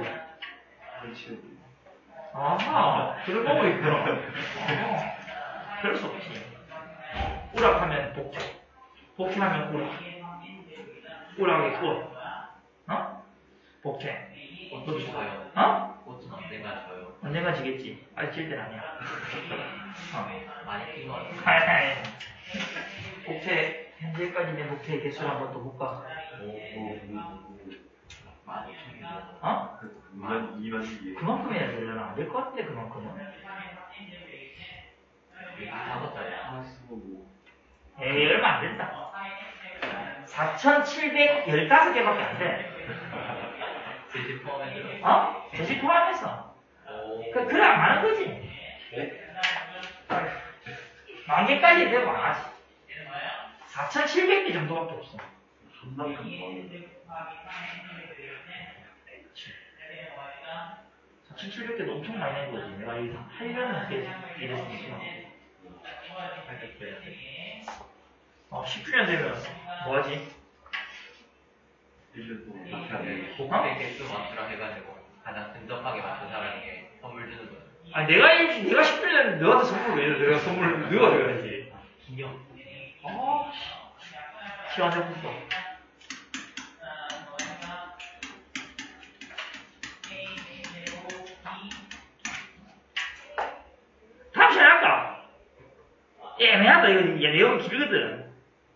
아하, 그런 거고 있구나. 아, 그럴 수 없지. 우락하면 복제. 복제하면 우락. 우락이 꿀. 어? 복제. 꽃도 줘요. 어? 꽃은 언젠가 줘요. 언젠가 지겠지. 아직 질 때는 아니야. 어. 많이 핀 거 같아요. 하이. 복제, 현재까지 내 복제의 개수를 한번 또 볼까? 많이 핀 거. 어? 이만 이만 이게 그만큼이나 되려나? 안 될 것 같은데, 그만큼은. 다섯 자리야. 하수고 에이, 얼마 안 된다. 사천칠백십오 개밖에 안 돼. 제시 포함해서. 어? 제시 포함해서. 오. 그, 그래, 안 많은 거지. 만 개까지 되고 안 하지. 사천칠백 개 정도밖에 없어. 한만큼 더 사천칠백 개도 엄청 많이 낸 거지. 내가 이거 하려면 계속 이랬으니까. 어, 십 주년 되면 뭐하지? 일년 동안 그렇게 하네. 복제 개수 맞추라 해가지고 가장 근접하게 맞춘 사람에게 선물 주는 거죠. 아니, 내가, 일- 내가 십 주년 너한테 선물 왜 줘? 내가 선물, 너가 줘야지. 기념. 아, 시원해 보다. 다음 시간에 할까? 예, 애매하다. 이거, 얘 내용이 길거든.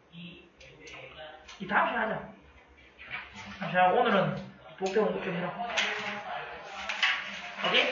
이 다음 시간에 하자. 다음 시간에 오늘은 복대 공부 좀 해라. 오케이?